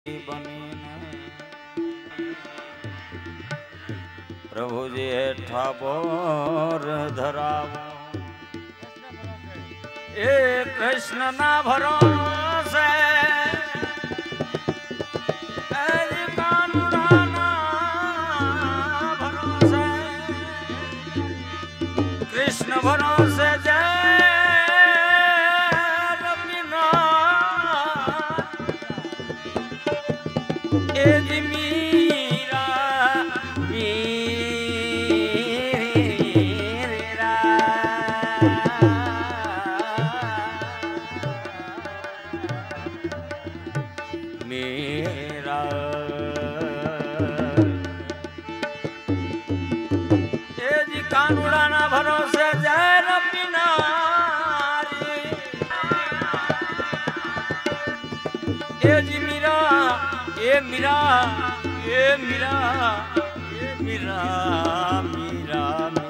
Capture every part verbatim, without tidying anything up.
बनीने प्रभु जी ठाकोर धरावो ए कृष्ण ना भरोसे कृष्ण भरोसे जय रमीना ए जी मीरा मीरा मेरा ए जी कानूड़ा ना भरोसे जय रमीना ए जी मीरा ए मीरा ए मीरा ए मीरा मीरा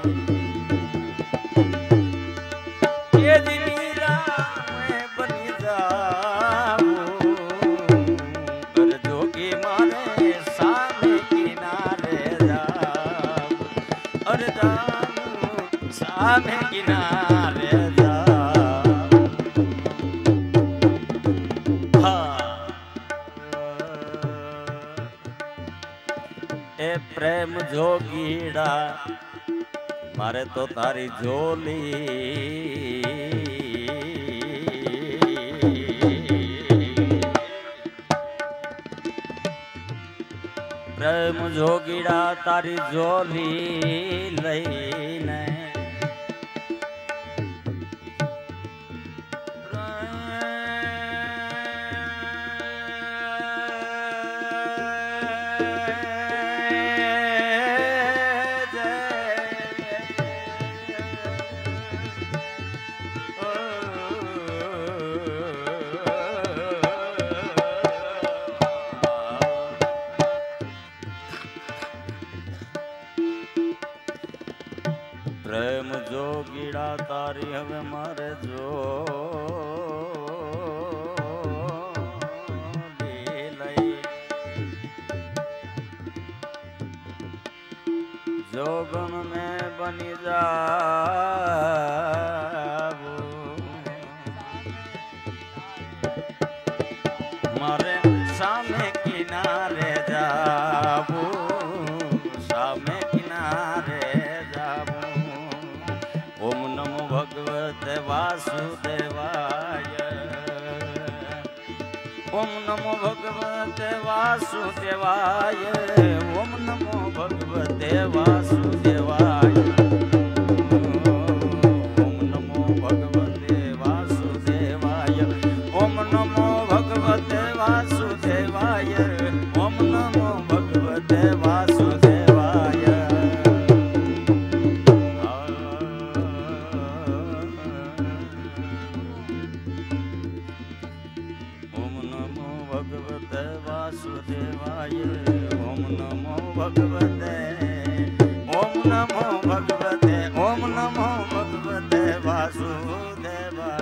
ए जी मीरा मैं बनी जाऊं कर जोगी मारे सामने किनारे जाऊं और जाऊं सामने किनारे जाऊं हाँ ए प्रेम जोगीड़ा मारे तो तारी झोली प्रेम जोगीड़ा तारी झोली लईने प्रेम जोगीड़ा तारी हवे मारे जो जोगन में बनी जाबो मारे सामे किनारे जाबो सामे किनारे जाबो ओम नमो भगवते वासुदेवाय ओम नमो भगवते वासुदेवाय ओम नमो भगवते वासुदेवाय ओम नमो भगवते वासुदेवाय ओम नमो भगवते वासुदेवाय ओम नमो भगवते वासुदेवाय ओम नमो भगवते वासुदेवाय ओम नमो भगवते ओम नमो भगवते ओम नमो भगवते वासुदेवाय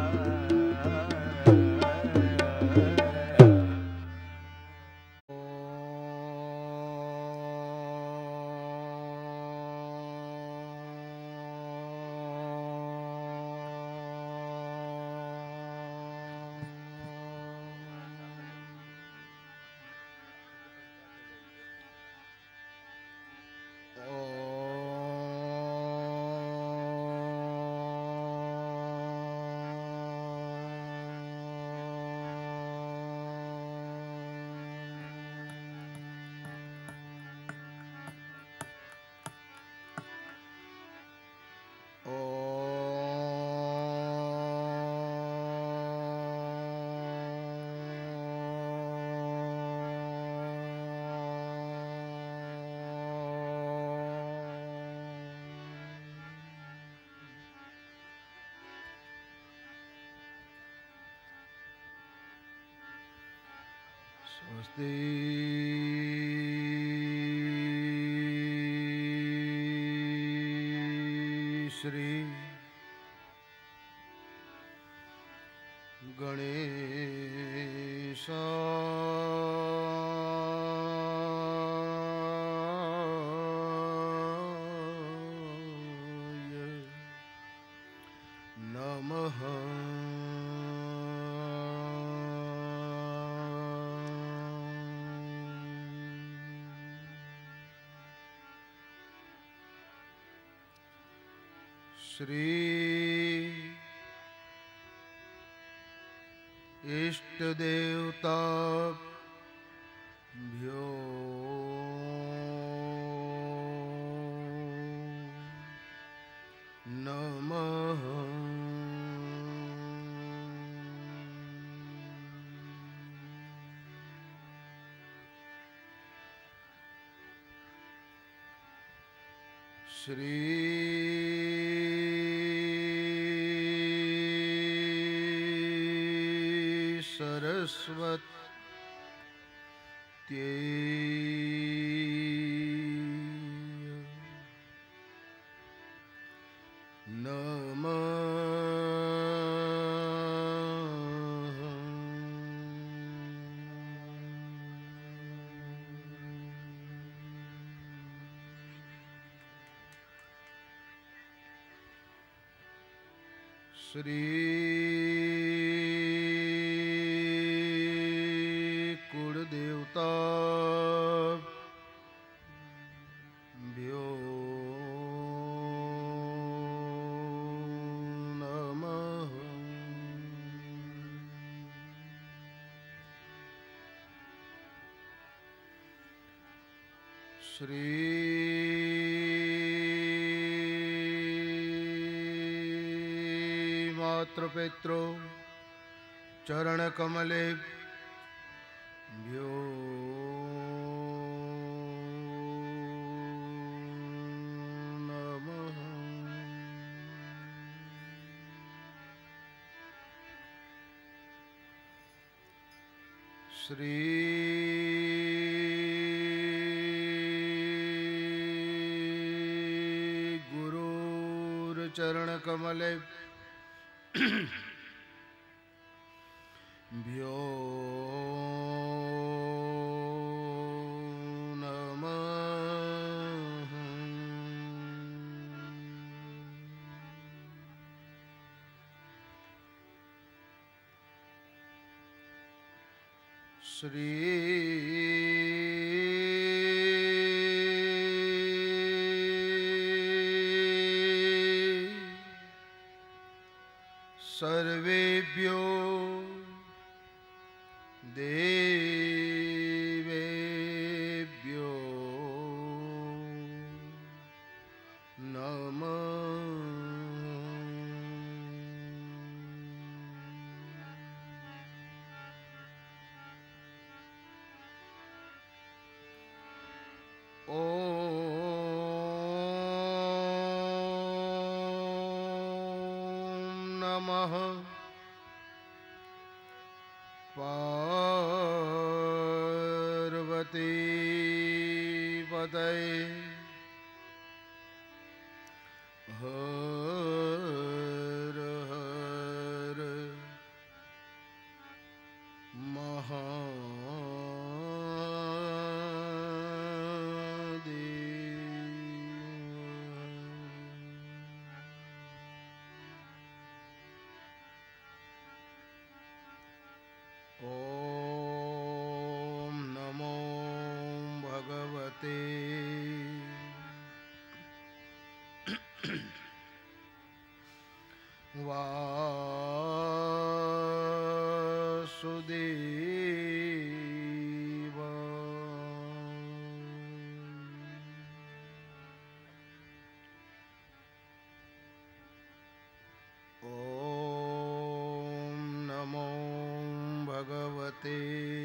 स्वस्ति श्री गणेशाय श्री इष्ट देवता भ्यो नमः। श्री सरस्वत्यै नमः। श्री कुलदेवता भ्यो नमः। श्री मातृपितृ चरणकमले भ्यो नमः। श्री गुरुर्चरणकमले भ्यो नमः। श्री सर्वेभ्यो देवेभ्यो नमः। ॐ नमः पार्वती पतये हर हर महादेव। ॐ नमो भगवते वासुदेवाय। ॐ नमो भगवते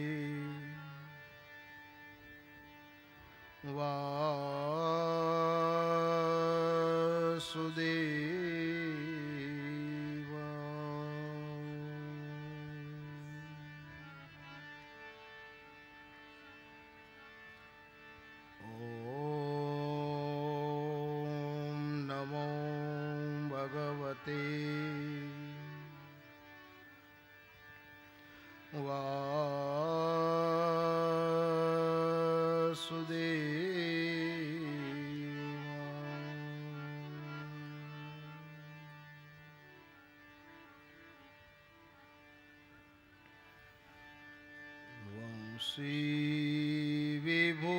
वंशी विभो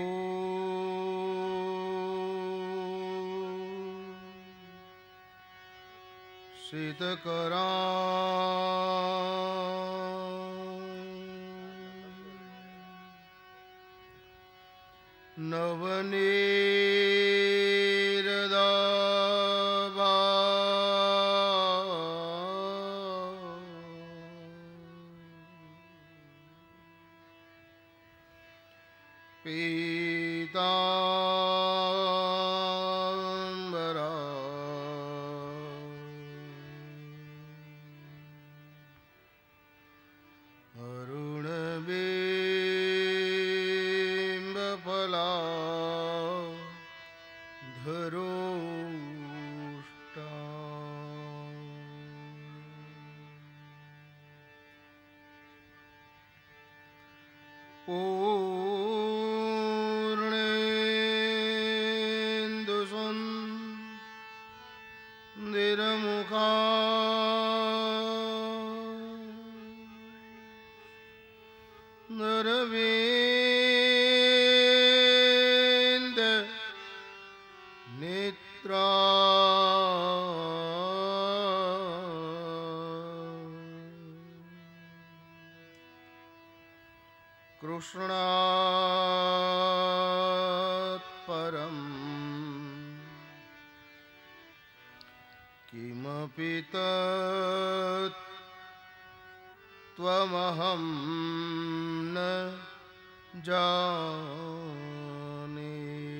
शीतकरा नवनीरदाभा पीताम्बरा अरुणबिम्बफला धरोष्टा पूर्णेन्दुसुन्दरमुखा नरविन्द नेत्रा कृष्णात् परम् किमपि तत् त्वमहं न जाने।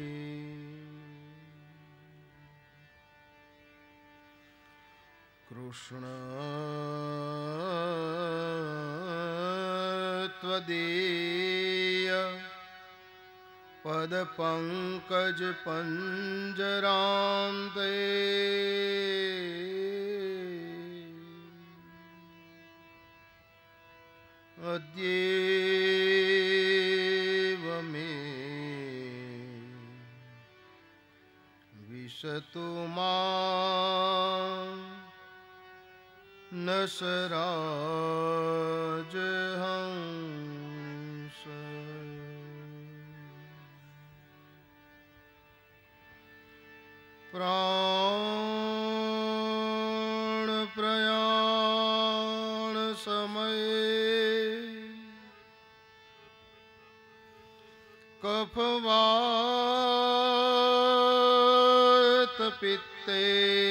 कृष्ण त्वदीय पदपङ्कज पंजरान्ते अद्येव मे विशतु मां नसराजहंस। प्राण प्रयाण समये कफवात पित्ते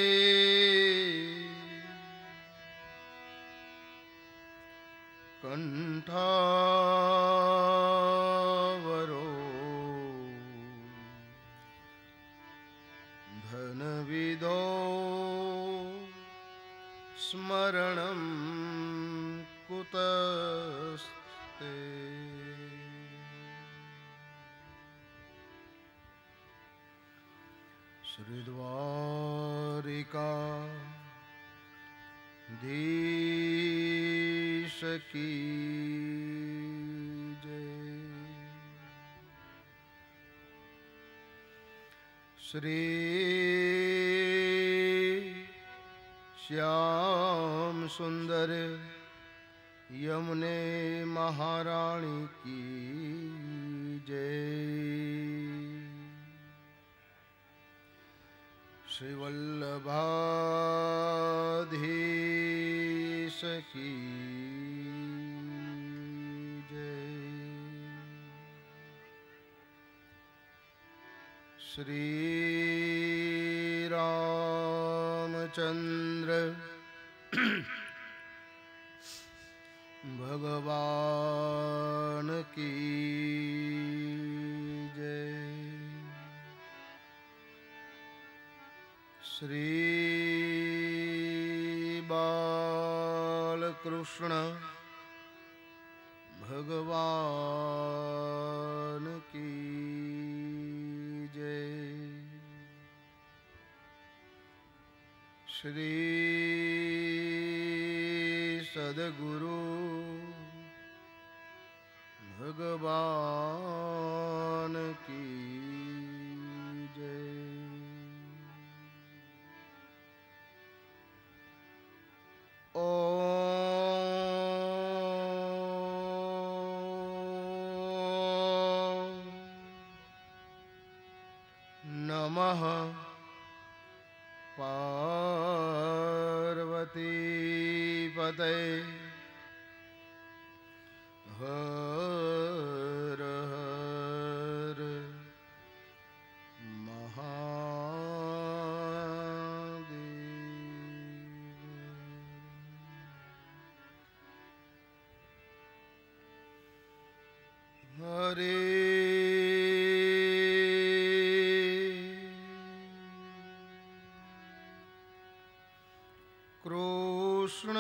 कंठावरो धनविदो स्मरणं कुतस्ते। श्रीद्वारिका धीश की जय। श्री श्याम सुंदर यमुने महारानी की जय। श्री वल्लभाधीश की जय। श्री रामचंद्र भगवान की जय। श्री बालकृष्ण भगवान की जय। श्री सद्गुरु भगवान की जय। ओम नमः पार्वती पतये हर हर महादेव। हरे कृष्ण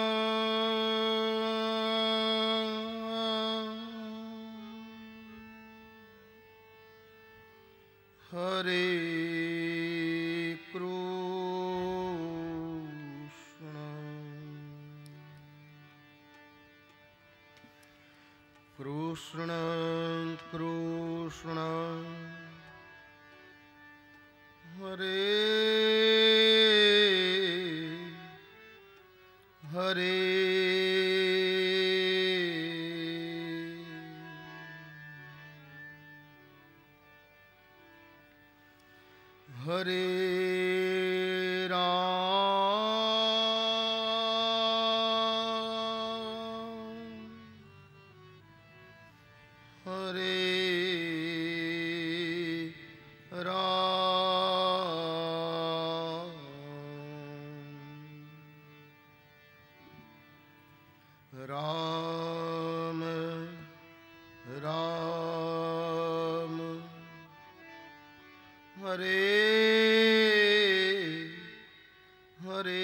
हरे कृष्ण कृष्ण कृष्ण हरे हरे हरे राम हरे राम राम राम हरे हरे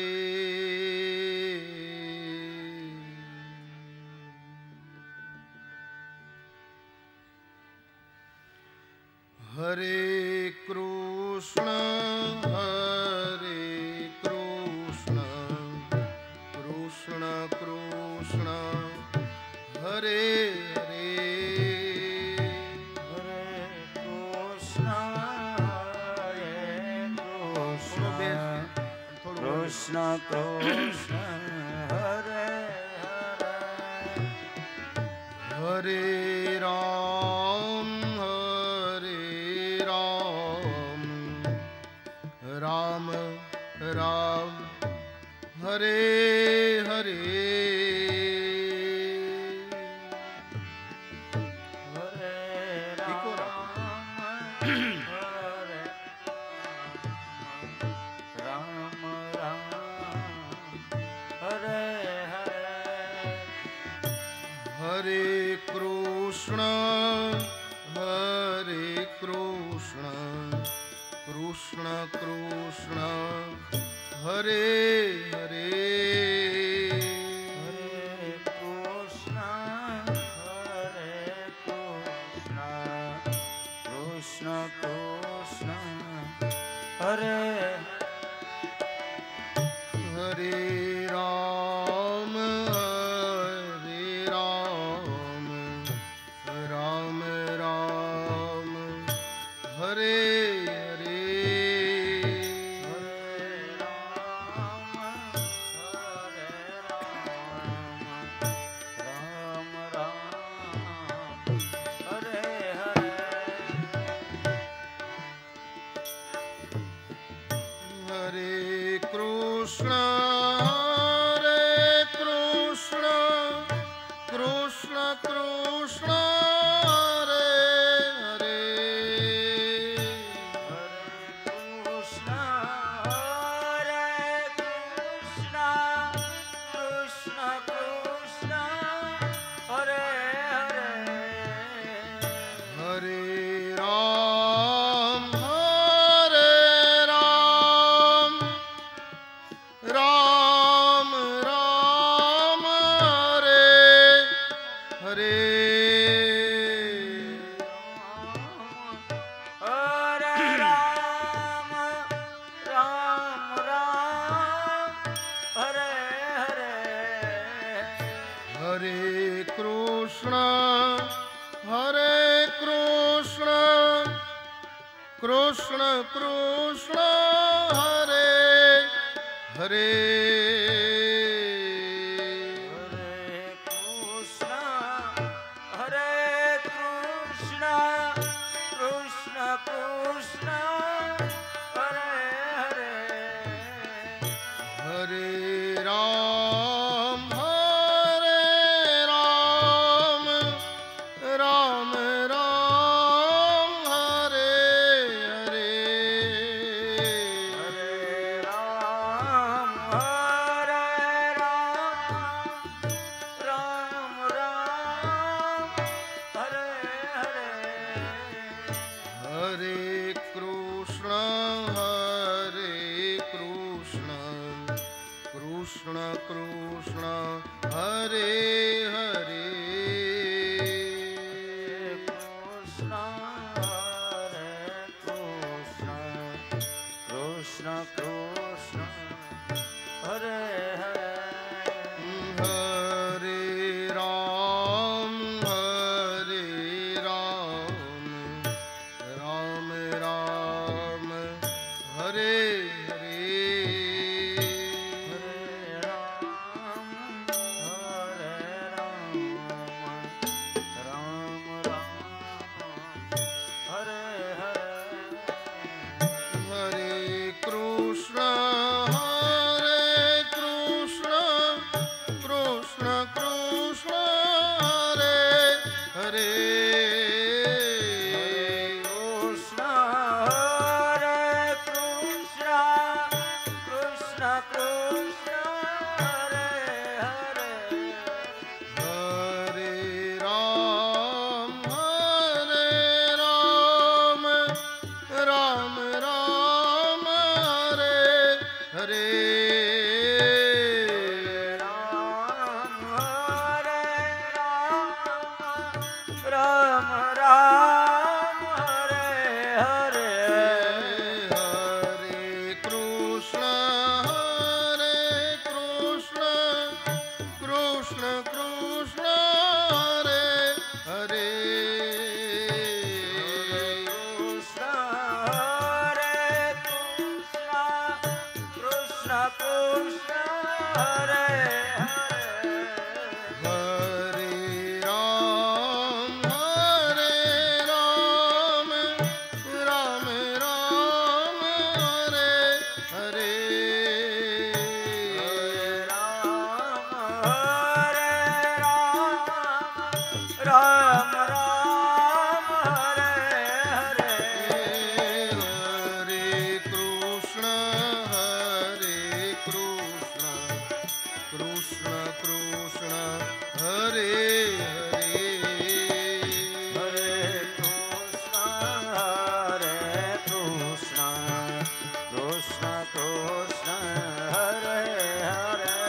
हरे कृष्ण हरे कृष्ण कृष्ण कृष्ण हरे हरे हरे कृष्ण हरे कृष्ण कृष्ण कृष्ण हरे हरे हरे राम हरे राम राम राम हरे हरे हरे इको राम हरे राम राम हरे हरे हरे कृष्ण हरे कृष्ण कृष्ण कृष्ण हरे हरे हरे कृष्ण हरे कृष्ण कृष्ण कृष्ण हरे हरे राम हरे राम राम राम हरे हरे हरे राम हरे राम राम राम हरे हरे हरे कृष्ण हरे कृष्ण कृष्ण कृष्ण हरे हरे हरे कृष्ण हरे कृष्ण कृष्ण कृष्ण हरे हरे हरे राम हरे राम राम राम हरे हरे हरे राम राम राम हरे हरे हरे कृष्ण हरे कृष्ण कृष्ण कृष्ण हरे हरे हरे कृष्ण हरे कृष्ण कृष्ण कृष्ण हरे हरे हरे राम कृष्ण हरे हरे कृष्ण हरे कृष्ण कृष्ण कृष्ण हरे हरे हरे राम हरे राम राम राम हरे हरे हरे राम हरे राम राम राम हरे हरे हरे कृष्ण हरे कृष्ण कृष्ण कृष्ण हरे हरे कृष्ण हरे कृष्ण कृष्ण कृष्ण हरे हरे हरे राम हरे राम राम राम हरे हरे राम हरे राम राम राम हरे हरे हरे कृष्ण हरे कृष्ण कृष्ण कृष्ण हरे हरे कृष्ण हरे कृष्ण कृष्ण कृष्ण हरे हरे हरे राम हरे राम राम राम हरे हरे राम हरे राम राम राम हरे हरे हरे कृष्ण हरे कृष्ण कृष्ण कृष्ण हरे हरे हरे कृष्ण हरे कृष्ण कृष्ण कृष्ण हरे हरे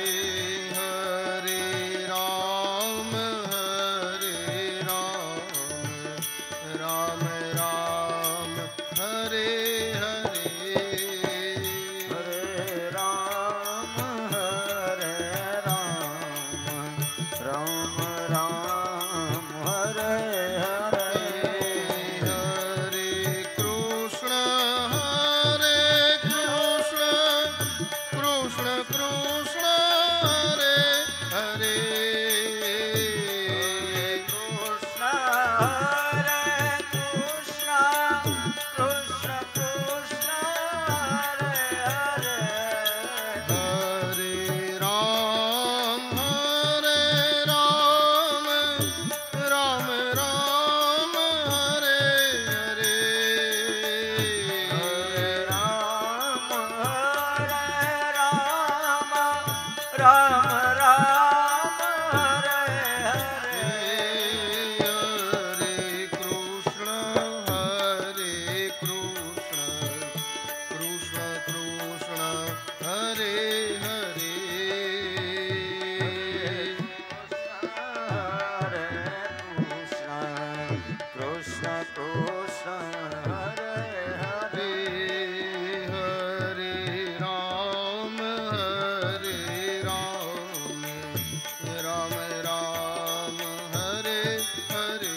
हरे राम हरे राम राम राम हरे हरे हरे राम हरे राम राम राम हरे हरे हरे कृष्ण हरे कृष्ण कृष्ण कृष्ण हरे हरे कृष्ण हरे कृष्ण कृष्ण कृष्ण हरे हरे हरे राम हरे राम राम राम हरे हरे हरे राम हरे राम राम राम हरे हरे हरे कृष्ण हरे कृष्ण कृष्ण कृष्ण हरे हरे हरे कृष्ण कृष्ण कृष्ण हरे हरे हरे राम हरे राम राम राम हरे हरे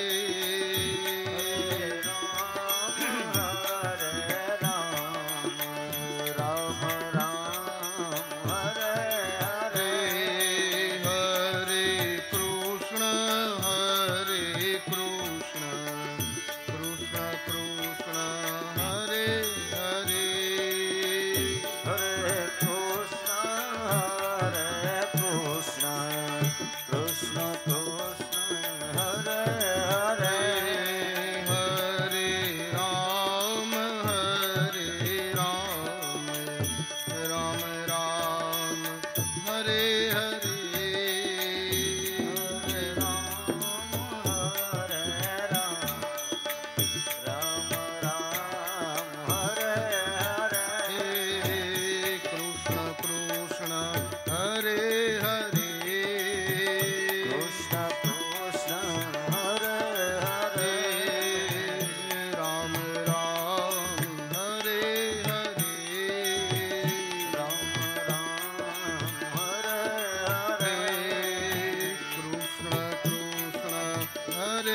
राम हरे राम राम राम हरे हरे हरे कृष्ण हरे कृष्ण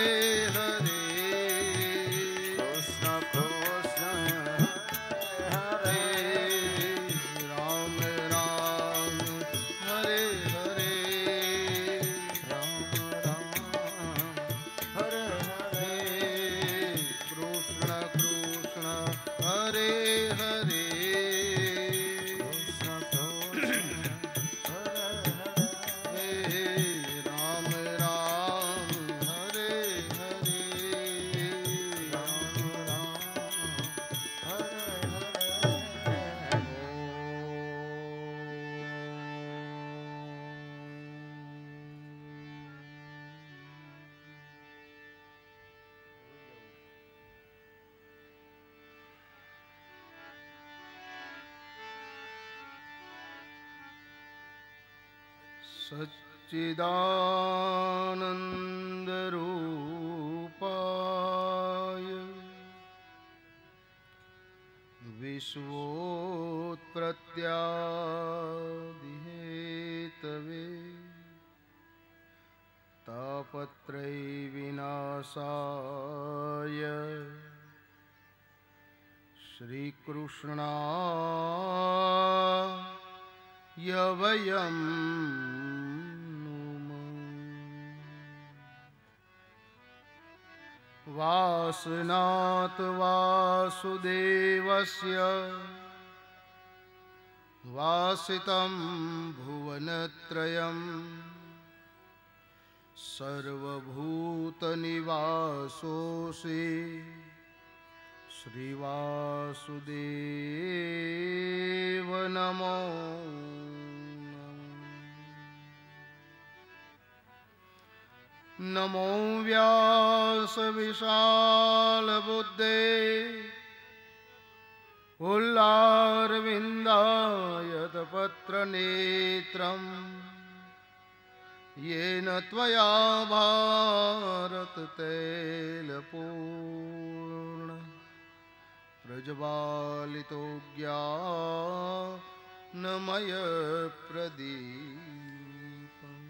सच्चिदानन्दरूपाय विश्वोत्पत्त्यादिहेतवे तापत्रयविनाशाय श्रीकृष्णाय वयं वासनात् वासुदेवस्य वासितं भुवनत्रयं सर्वभूतनिवासोऽसि श्रीवासुदेव नमो नमो व्यासविशालबुद्धे उल्लारविन्दायतपत्रनेत्रं येन त्वया भारततैलपूर्ण प्रज्वालितो ज्ञानमयप्रदीपम्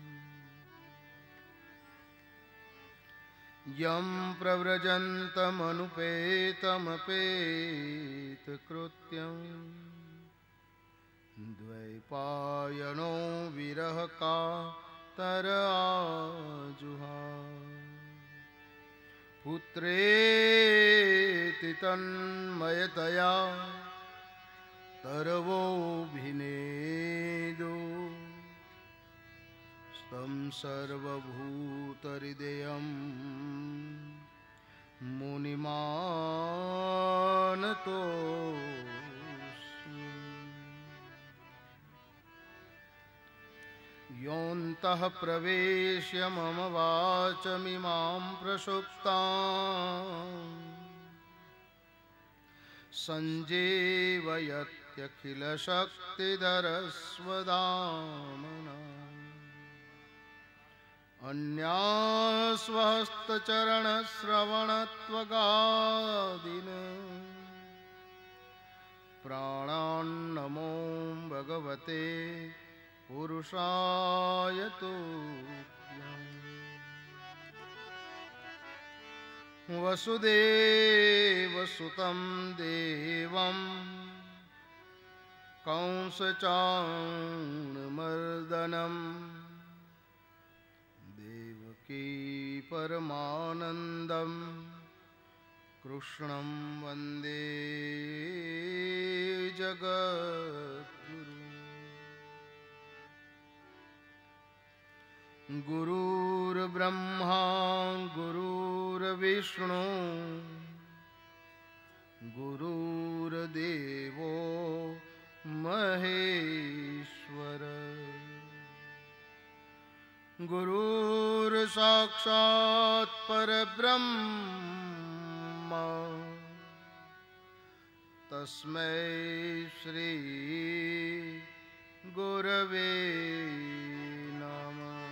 यं प्रव्रजन्तमनुपेतमपेतकृत्यं द्वैपायनो विरहकातर आजुहाव पुत्रेति तन्मयतया तरवोऽभिनेदो तं सर्वभूतहृदयं मुनिमानतोऽस्मि योऽन्तः प्रवेश्य मम वाचमिमां प्रसुप्तां सञ्जीवयत्यखिलशक्तिधरस्वधाम्ना अन्यास्वहस्तचरणश्रवणत्वगादीन् प्राणान्नमो भगवते पुरुषाय तुभ्यम् वसुदेवसुतं देवं कंसचाणूरमर्दनम् देवकी परमानन्दं कृष्णं वन्दे जगद्गुरुम् गुरुर्ब्रह्मा गुरुर्विष्णु गुरुर्देवो महेश्वर गुरुर्साक्षात् परब्रह्म तस्मै श्री गुरवे नमः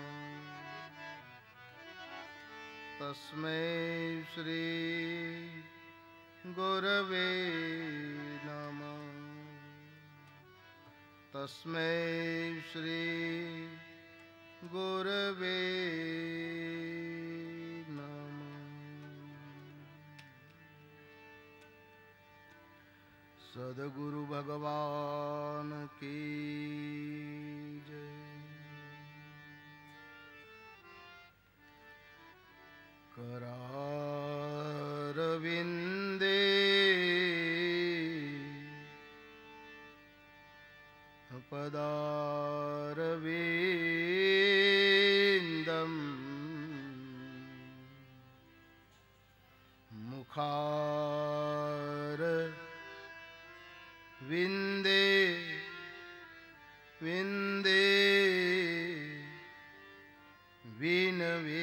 तस्मै श्री गुरवे नमः तस्मै श्री गुरवे नमः। सद्गुरु भगवान की जय। करारविंदे पदारविंदम मुखार विंदे विंदे विनवे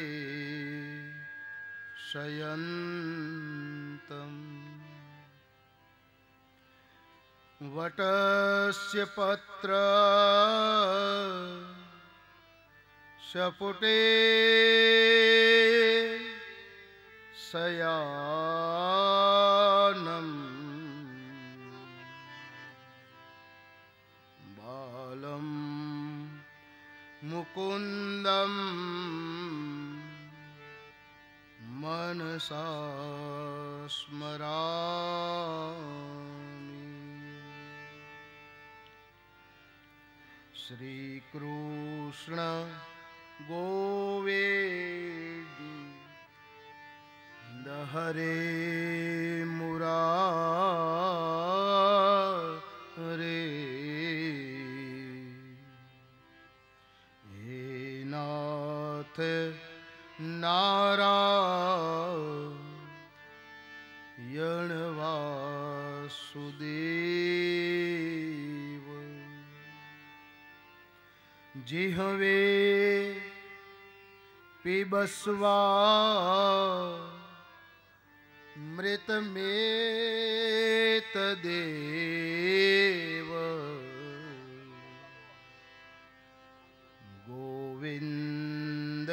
शयन्तम् वटस्य पत्र शपुटे शयानम् बालं मुकुन्दं मनसा स्मरामि। श्री कृष्ण गोविंद हरे मुरारे, हे नाथ नारायण वासुदेव। जिह्वे पिबस्वा मृतमेतदेव। गोविंद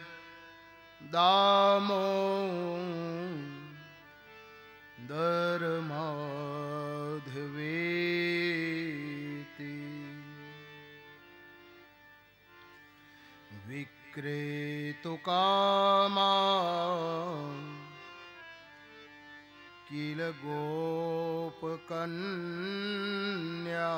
दामोदर माधवेति। विक्रेतुकामा किल गोपकन्या।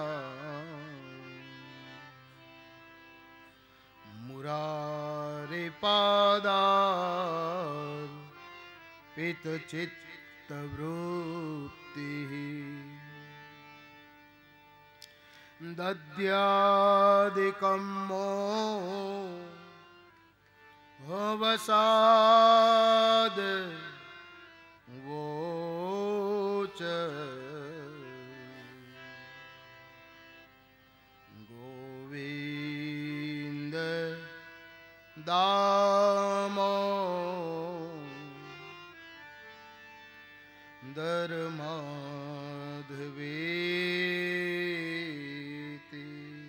मुरारिपादार्पितचित्तवृत्तिः। दद्यादिकं मोहवसाद वोच। गोविंद दामोदर माधवेति।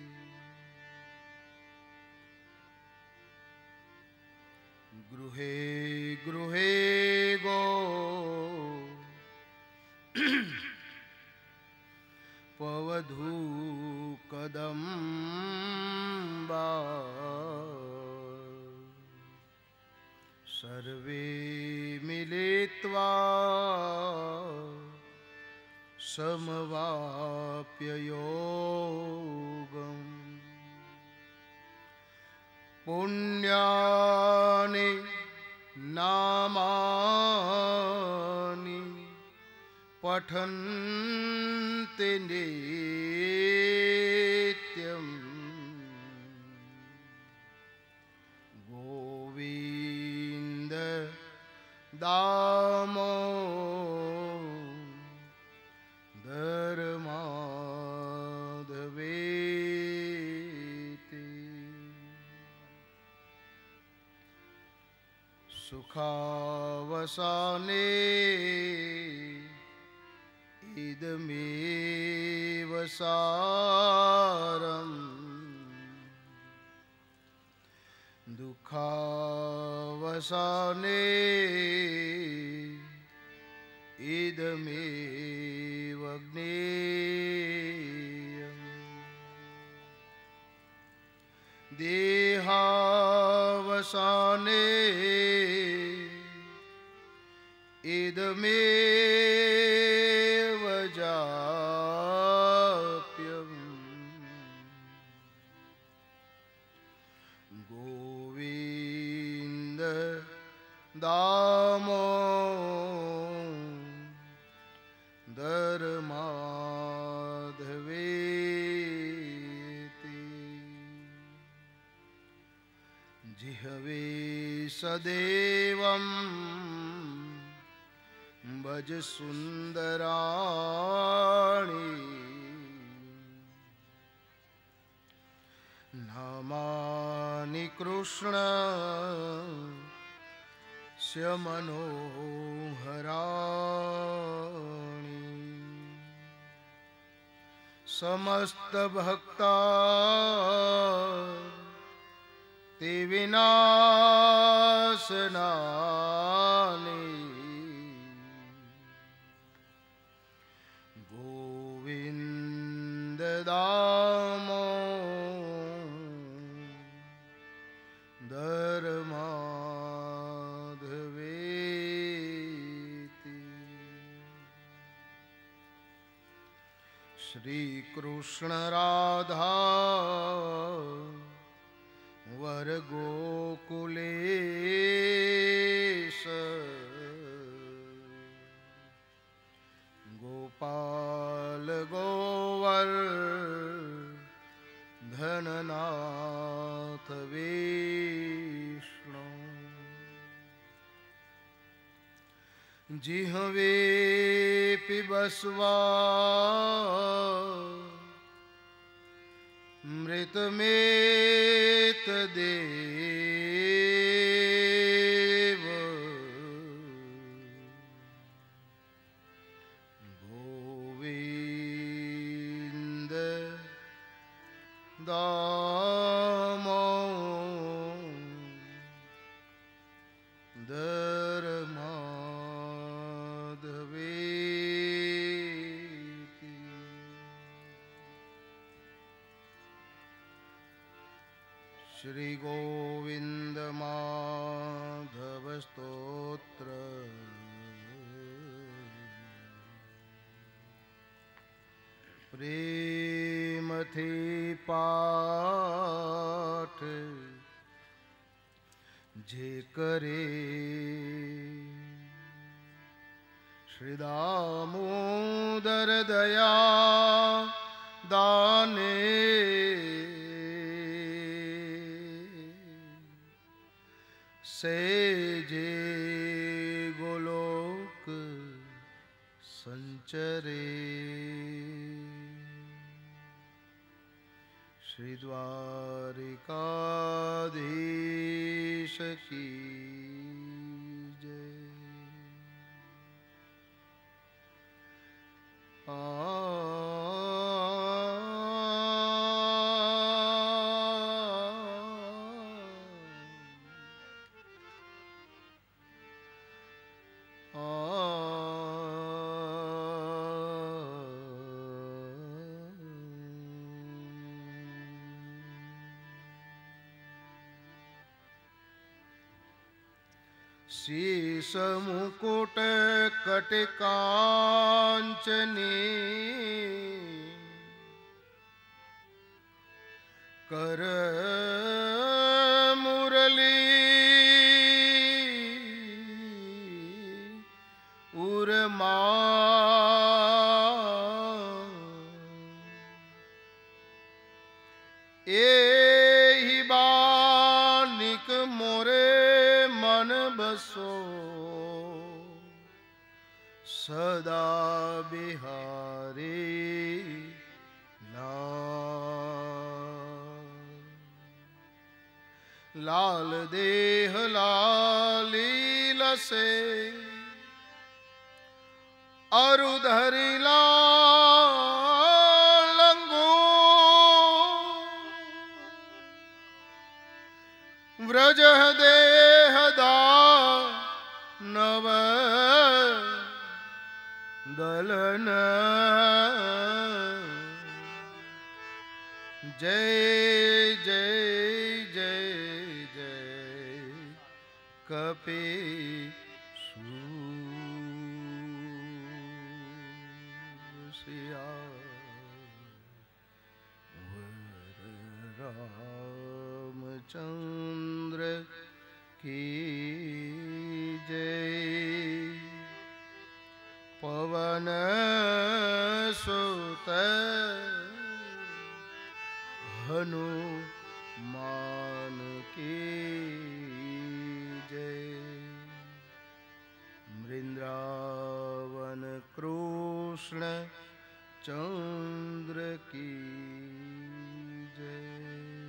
गृहे गृहे गो पवधू कदम्बा। सर्वे मिलित्वा समवाप्य योगम्। पुण्यानि नामानि पठन्ति नित्यम्। गोविंद दामोदर माधवेति। सुखावसाने इदमेव सारम्। दुःखावसाने इदमेव ज्ञेयम्। देहावसाने इदमेव जायते। सदेवं भज सुंदराणि नामानि कृष्ण स्य मनोहराणि समस्त भक्ता ते विनाशनानि गोविंद दामोदर माधवेति श्री कृष्ण राधा वर गोकुलेश गोपाल गोवर्धननाथ विष्णु जिह्वे पिबस्वा मृतमेतदेव गोविंद दामोदर माधवेति श्री गोविंद माधव स्तोत्र प्रेम थी पाठ जे करे श्री दामोदर दया दाने से जे गोलोक संचरे श्री द्वारिकाधीश की जय। आ शीश मुकुट कटकांचनी कर मुरली उरमा एहि बानिक मोरे मन बसो सदा बिहारी लाल लाल देह लाली लसे अरुधरि लालंगो व्रज देहदा नव दलन जय जय जय जय कपि सूसिया रामचंद्र की जय। पवन सुत हनुमान की जय। वृंदावन कृष्ण चंद्र की जय।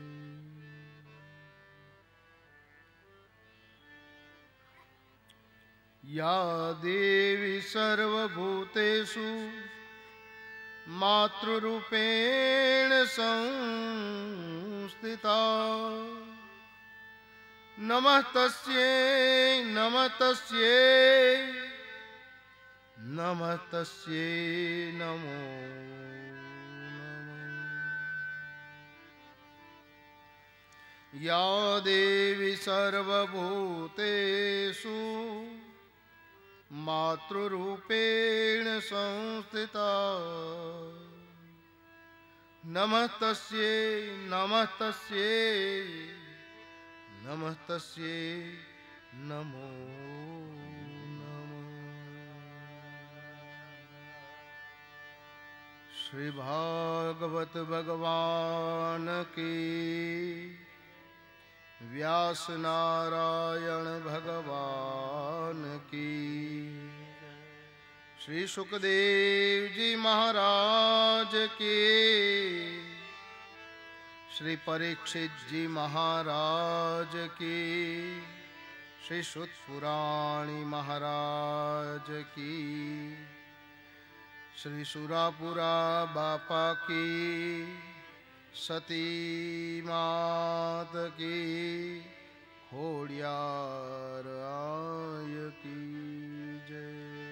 या देवी सर्वभूतेषु मातृरूपेण संस्थिता नमः तस्यै नमः तस्यै नमः तस्यै नमो नमः। या देवी सर्वभूतेषु मातृरूपेण संस्थिता नमः तस्यै नमः तस्यै नमः तस्यै नमो नमः। श्री भागवत भगवान की, व्यास नारायण भगवान की, श्री सुखदेव जी महाराज की, श्री परीक्षित जी महाराज की, श्री सुत पुराणी महाराज की, श्री सुरापुरा बापा की, सती मात की, खोड़ियार आय की जय।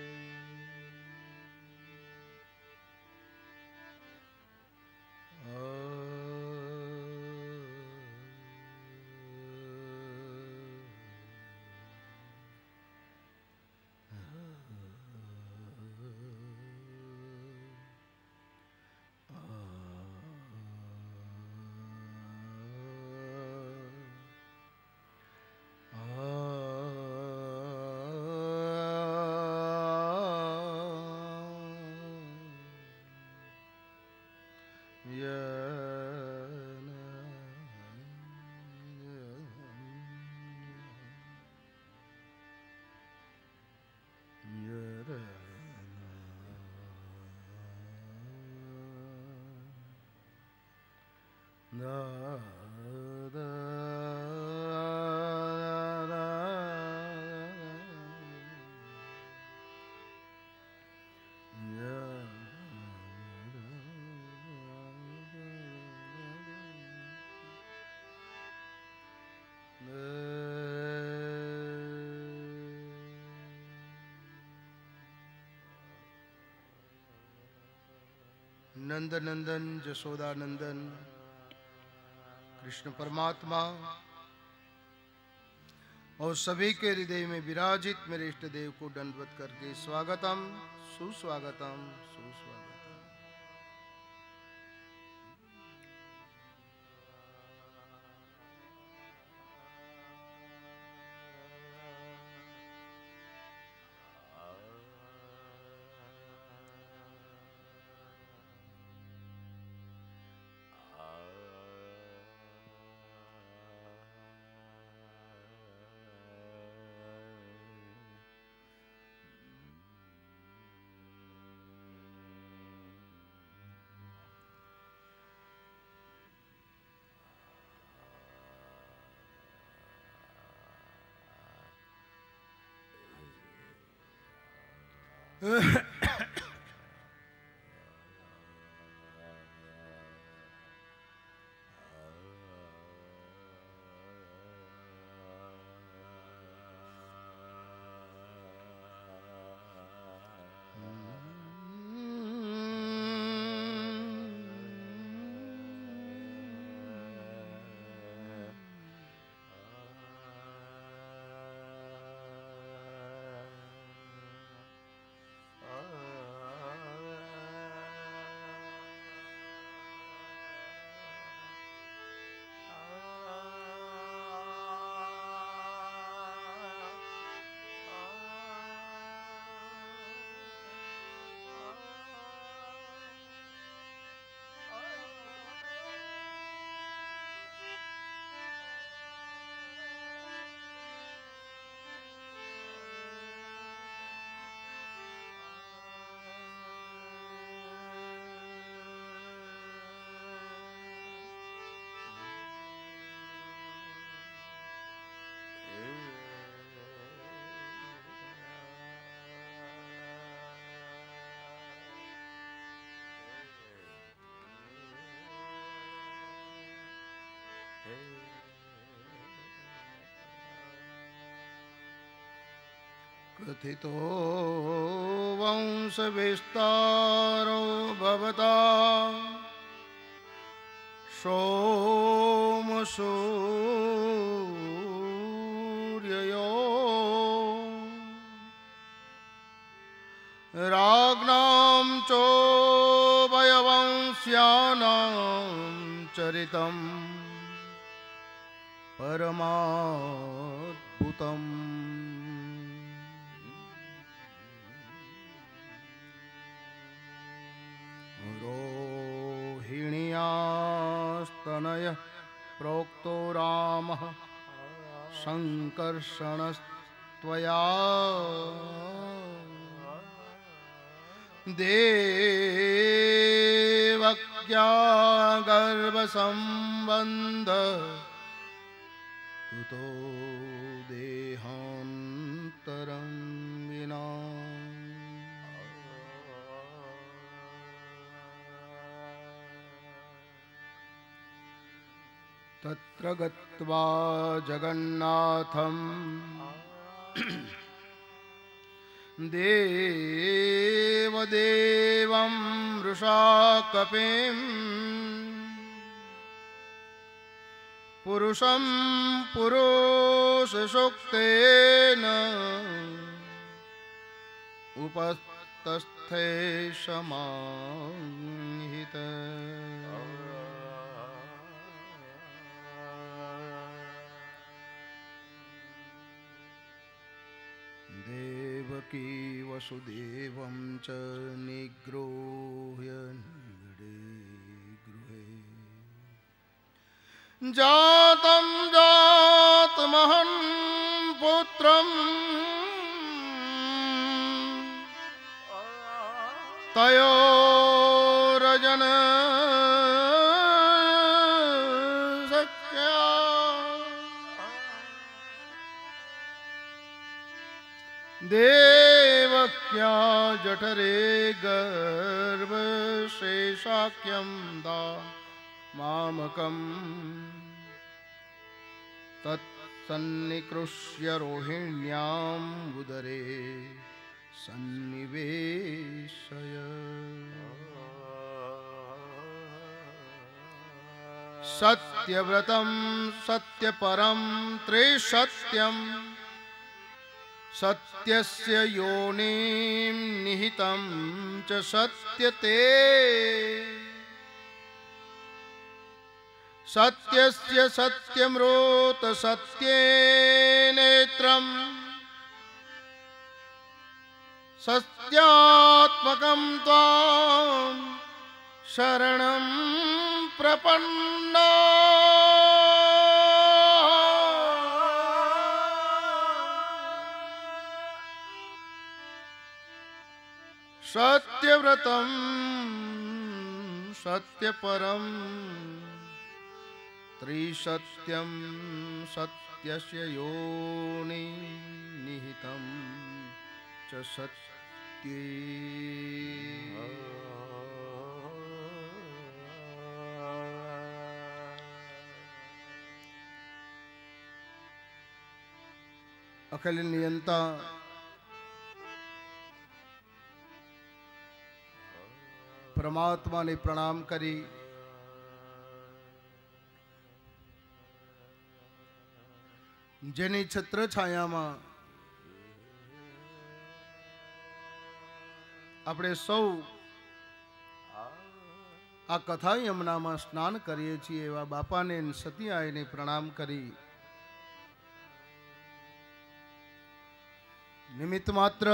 नंद नंदन जसोदा नंदन कृष्ण परमात्मा और सभी के हृदय में विराजित मेरे इष्ट देव को दंडवत करके स्वागतम सुस्वागतम सुस्वागतम। कथितो वंशविस्तारो भवता सोमसूर्ययो राज्ञां चोभयवंश्यानां चरितं परमाद्भुतम् रोहिण्यास्तनय प्रोक्तो रामः संकर्षणस्त्वया देवक्या गर्भसंबन्ध कुतो देहान्तरं विना तत्र गत्वा जगन्नाथं देवदेवं वृषाकपिं पुरुषं पुरुषसूक्तेन उपस्तस्थे समाहित देवकी वसुदेवं च निगृह्य निगडे गृहे जातं जातमहं पुत्रं तयोरजन देवक्या जठरे गर्भशेषाख्यं दा मामकम् तत्सन्निकृष्य रोहिण्याम् उदरे सन्निवेशय सत्यव्रतं सत्यपरं त्रिसत्यम् सत्यस्य योनिं निहितं च सत्यते सत्यस्य सत्यमृत सत्ये नेत्रं सत्यात्मकं त्वां शरणं प्रपन्ना सत्यव्रतं सत्यपरं त्रिसत्यं सत्यस्य योनि निहितं च सत्ये अखिल नियंता परमात्मा ने प्रणाम करी जेनी छत्र छाया में આપણે સૌ આ કથા યમુનામાં સ્નાન કરીએ છીએ એવા બાપાને સતિયાઈને પ્રણામ કરી નિમિત્ત માત્ર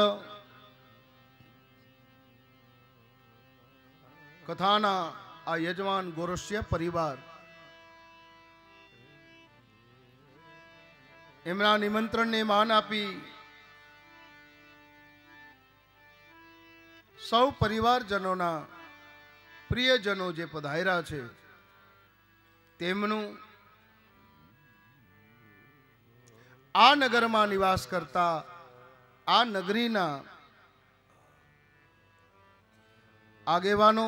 કથાના આ યજમાન ગોરસ્ય પરિવાર એમના નિમંત્રણને માન આપી સૌ પરિવારજનોના પ્રિયજનો જે પધાર્યા છે તેમનું આ નગરમાં નિવાસ કરતા આ નગરીના આગેવાનો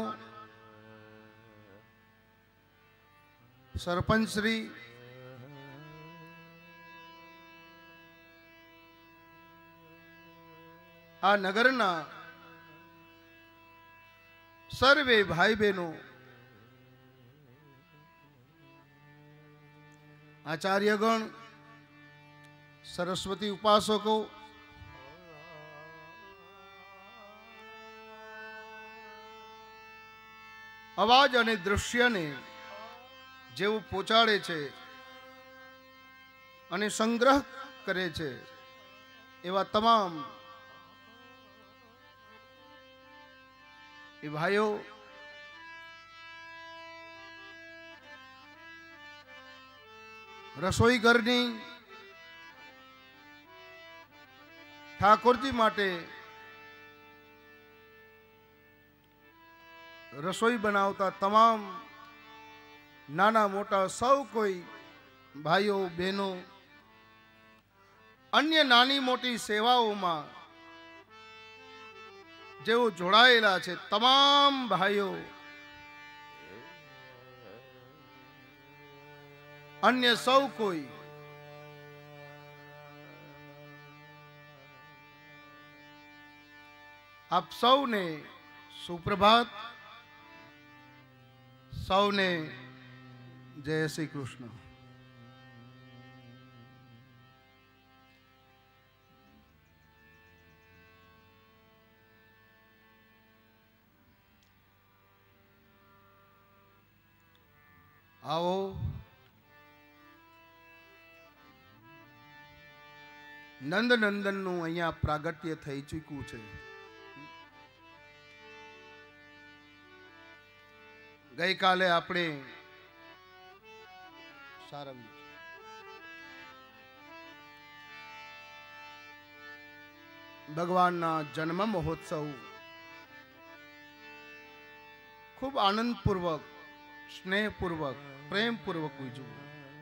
સરપંચ શ્રી આ નગરના સર્વે ભાઈ બહેનો, આચાર્યગણ, સરસ્વતી ઉપાસકો, અવાજ અને દૃશ્યને જેવું પહોંચાડે છે અને સંગ્રહ કરે છે એવા તમામ એ ભાઈઓ, રસોઈ ઘરની ઠાકોરજી માટે રસોઈ બનાવતા તમામ નાના મોટા સૌ કોઈ ભાઈઓ બહેનો, અન્ય નાની મોટી સેવાઓમાં જેઓ જોડાયેલા છે તમામ ભાઈઓ, અન્ય સૌ કોઈ આપ સૌને સુપ્રભાત, સૌને જય શ્રી કૃષ્ણ. આવો નંદ નંદન નું અહીંયા પ્રાગટ્ય થઈ ચૂક્યું છે. ગઈકાલે આપણે સારંગ ભગવાનના જન્મ મહોત્સવ ખૂબ આનંદપૂર્વક, સ્નેહપૂર્વક, પ્રેમપૂર્વક ઉજવ્યું.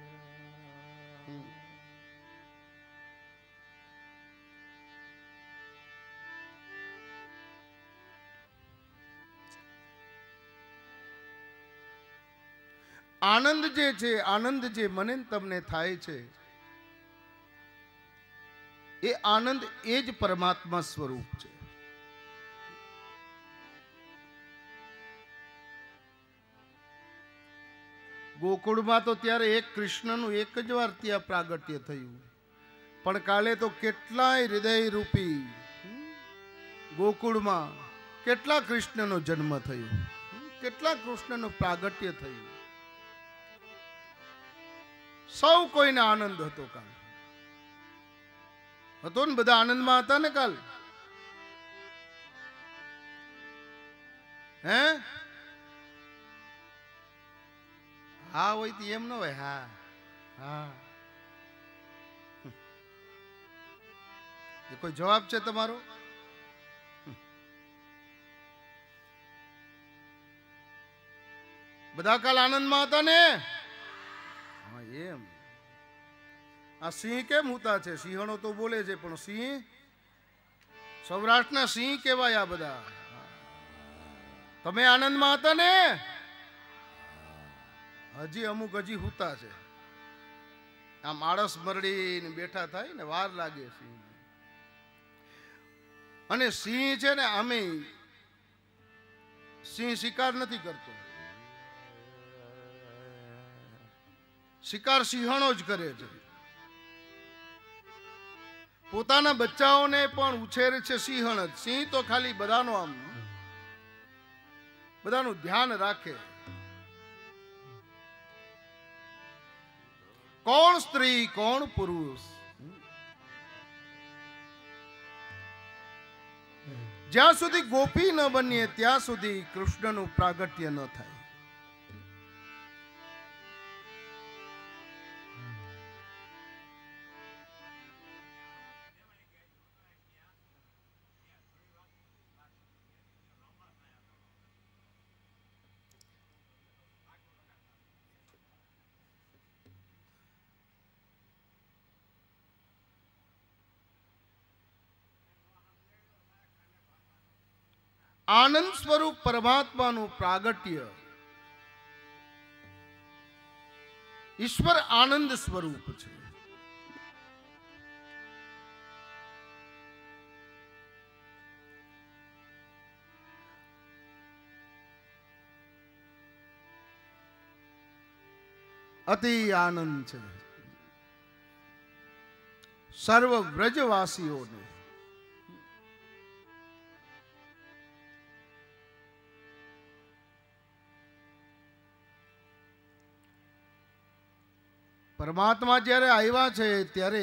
આનંદ જે છે, આનંદ જે મને તમને થાય છે, એ આનંદ એ જ પરમાત્મા સ્વરૂપ છે. ગોકુળમાં તો ત્યારે એક કૃષ્ણનું એક જ વાર ત્યાં પ્રાગટ્ય થયું, પણ કાલે તો કેટલાય હૃદય રૂપી ગોકુળમાં કેટલા કૃષ્ણનો જન્મ થયો, કેટલા કૃષ્ણનું પ્રાગટ્ય થયું. સૌ કોઈને આનંદ હતો કાલ, હતો ને? બધા આનંદમાં હતા ને કાલ? હે? હા હોય તો એમ ન હોય. હા હા, એ કોઈ જવાબ છે તમારો? બધા કાલ આનંદમાં હતા ને? હા એમ. આ સિંહ કેમ હોતા છે? સિંહણો તો બોલે છે, પણ સિંહ, સૌરાષ્ટ્રના સિંહ કહેવાય આ બધા. તમે આનંદમાં હતા ને? હજી અમુક હજી હુતા છે. આ માણસ મરડીને બેઠા થાય ને વાર લાગે સિંહ. અને સિંહ છે ને, આમે સિંહ શિકાર નથી કરતો, શિકાર સિંહણો જ કરે છે. પોતાના બચ્ચાઓને પણ ઉછેરે છે સિંહણ જ. સિંહ તો ખાલી બધાનો આમ બધાનું ધ્યાન રાખે. કોણ સ્ત્રી કોણ પુરુષ, જ્યાં સુધી ગોપી ન બનીએ ત્યાં સુધી કૃષ્ણનું પ્રાગટ્ય ન થાય. આનંદ સ્વરૂપ પરમાત્માનું પ્રાગટ્ય, ઈશ્વર આનંદ સ્વરૂપ છે. અતિ આનંદ છે સર્વ વ્રજવાસીઓને. પરમાત્મા જ્યારે આવ્યા છે ત્યારે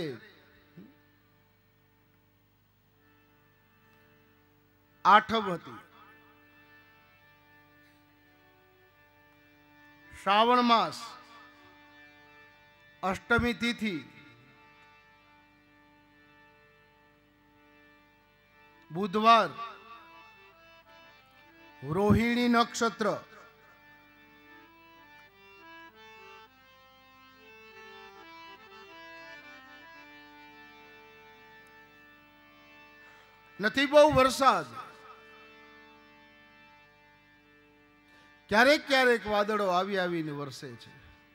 આઠમ હતી, શ્રાવણ માસ, અષ્ટમી તિથિ, બુધવાર, રોહિણી નક્ષત્ર, નથી બહુ વરસાદ, ક્યારેક ક્યારેક વાદળો આવી આવીને વરસે છે.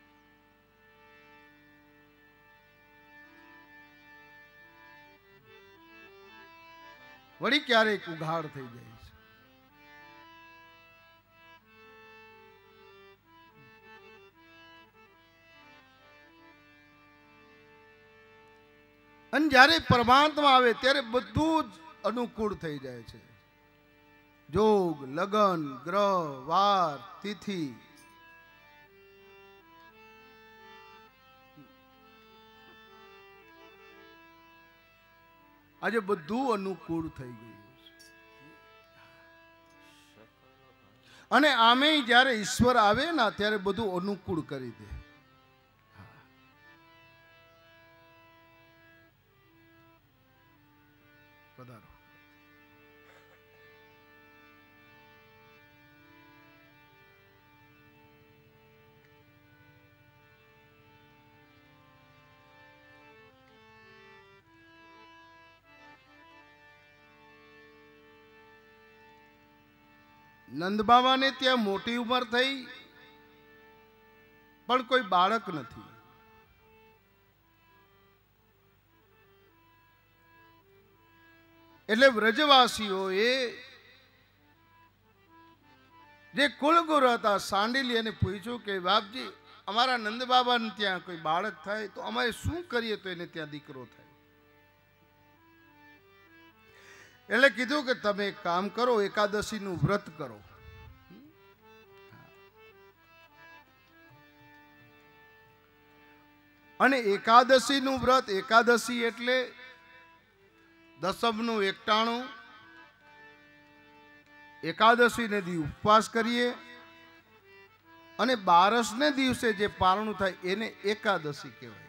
વળી ક્યારેક ઉઘાડ થઈ જાય છે. અને જ્યારે પરમાત્મા આવે ત્યારે બધું જ અનુકૂળ થઈ જાય છે. જોગ, લગન, ગ્રહ, વાર, તિથિ, આજે બધું અનુકૂળ થઈ ગયું છે. અને આમે જ્યારે ઈશ્વર આવે ને ત્યારે બધું અનુકૂળ કરી દે. પધારો. નંદ બાબાને ત્યાં મોટી ઉંમર થઈ પણ કોઈ બાળક નથી. એટલે વ્રજવાસીઓએ જે કુલગુરુ હતા સાંડિલ્યને પૂછ્યું કે બાપજી, અમારા નંદ બાબાને ત્યાં કોઈ બાળક થાય તો અમારે શું કરીએ તો એને ત્યાં દીકરો થાય? એટલે કીધું કે તમે એક કામ કરો, એકાદશીનું વ્રત કરો. અને એકાદશીનું વ્રત, એકાદશી એટલે દસમનું એકટાણું, એકાદશીને દી ઉપવાસ કરીએ અને બારસને દિવસે જે પારણું થાય એને એકાદશી કહેવાય.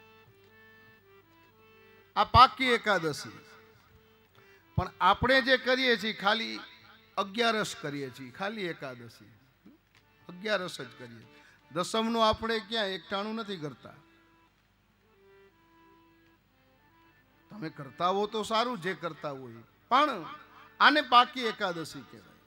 આ પાકી એકાદશી. પણ આપણે જે કરીએ છીએ ખાલી અગિયારસ કરીએ છીએ, ખાલી એકાદશી અગિયારસ જ કરીએ. દસમનું આપણે ક્યાં એકટાણું નથી કરતા. તમે કરતા હો તો સારું, જે કરતા હોય, પણ આને પાકી એકાદશી કહેવાય.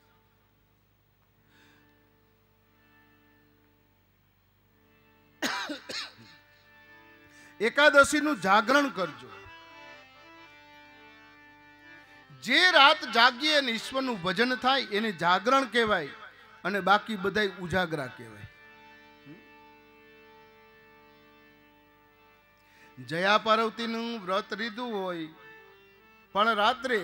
એકાદશીનું જાગરણ કરજો. જે રાત જાગીએ અને ઈશ્વરનું ભજન થાય એને જાગરણ કહેવાય, અને બાકી બધા ઉજાગરા કહેવાય. જયા પાર્વતીનું વ્રત લીધું હોય પણ રાત્રે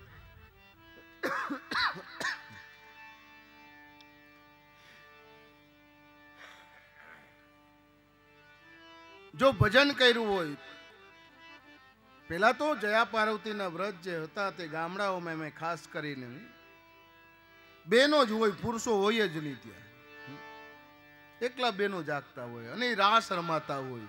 જો ભજન કર્યું હોય, પેલા તો જયા પાર્વતીના વ્રત જે હતા તે ગામડાઓમાં મેં ખાસ કરીને બેનો જ હોય, પુરુષો હોય જ નહીં. ત્યાં એકલા બેનો જાગતા હોય અને રાસ રમાતા હોય.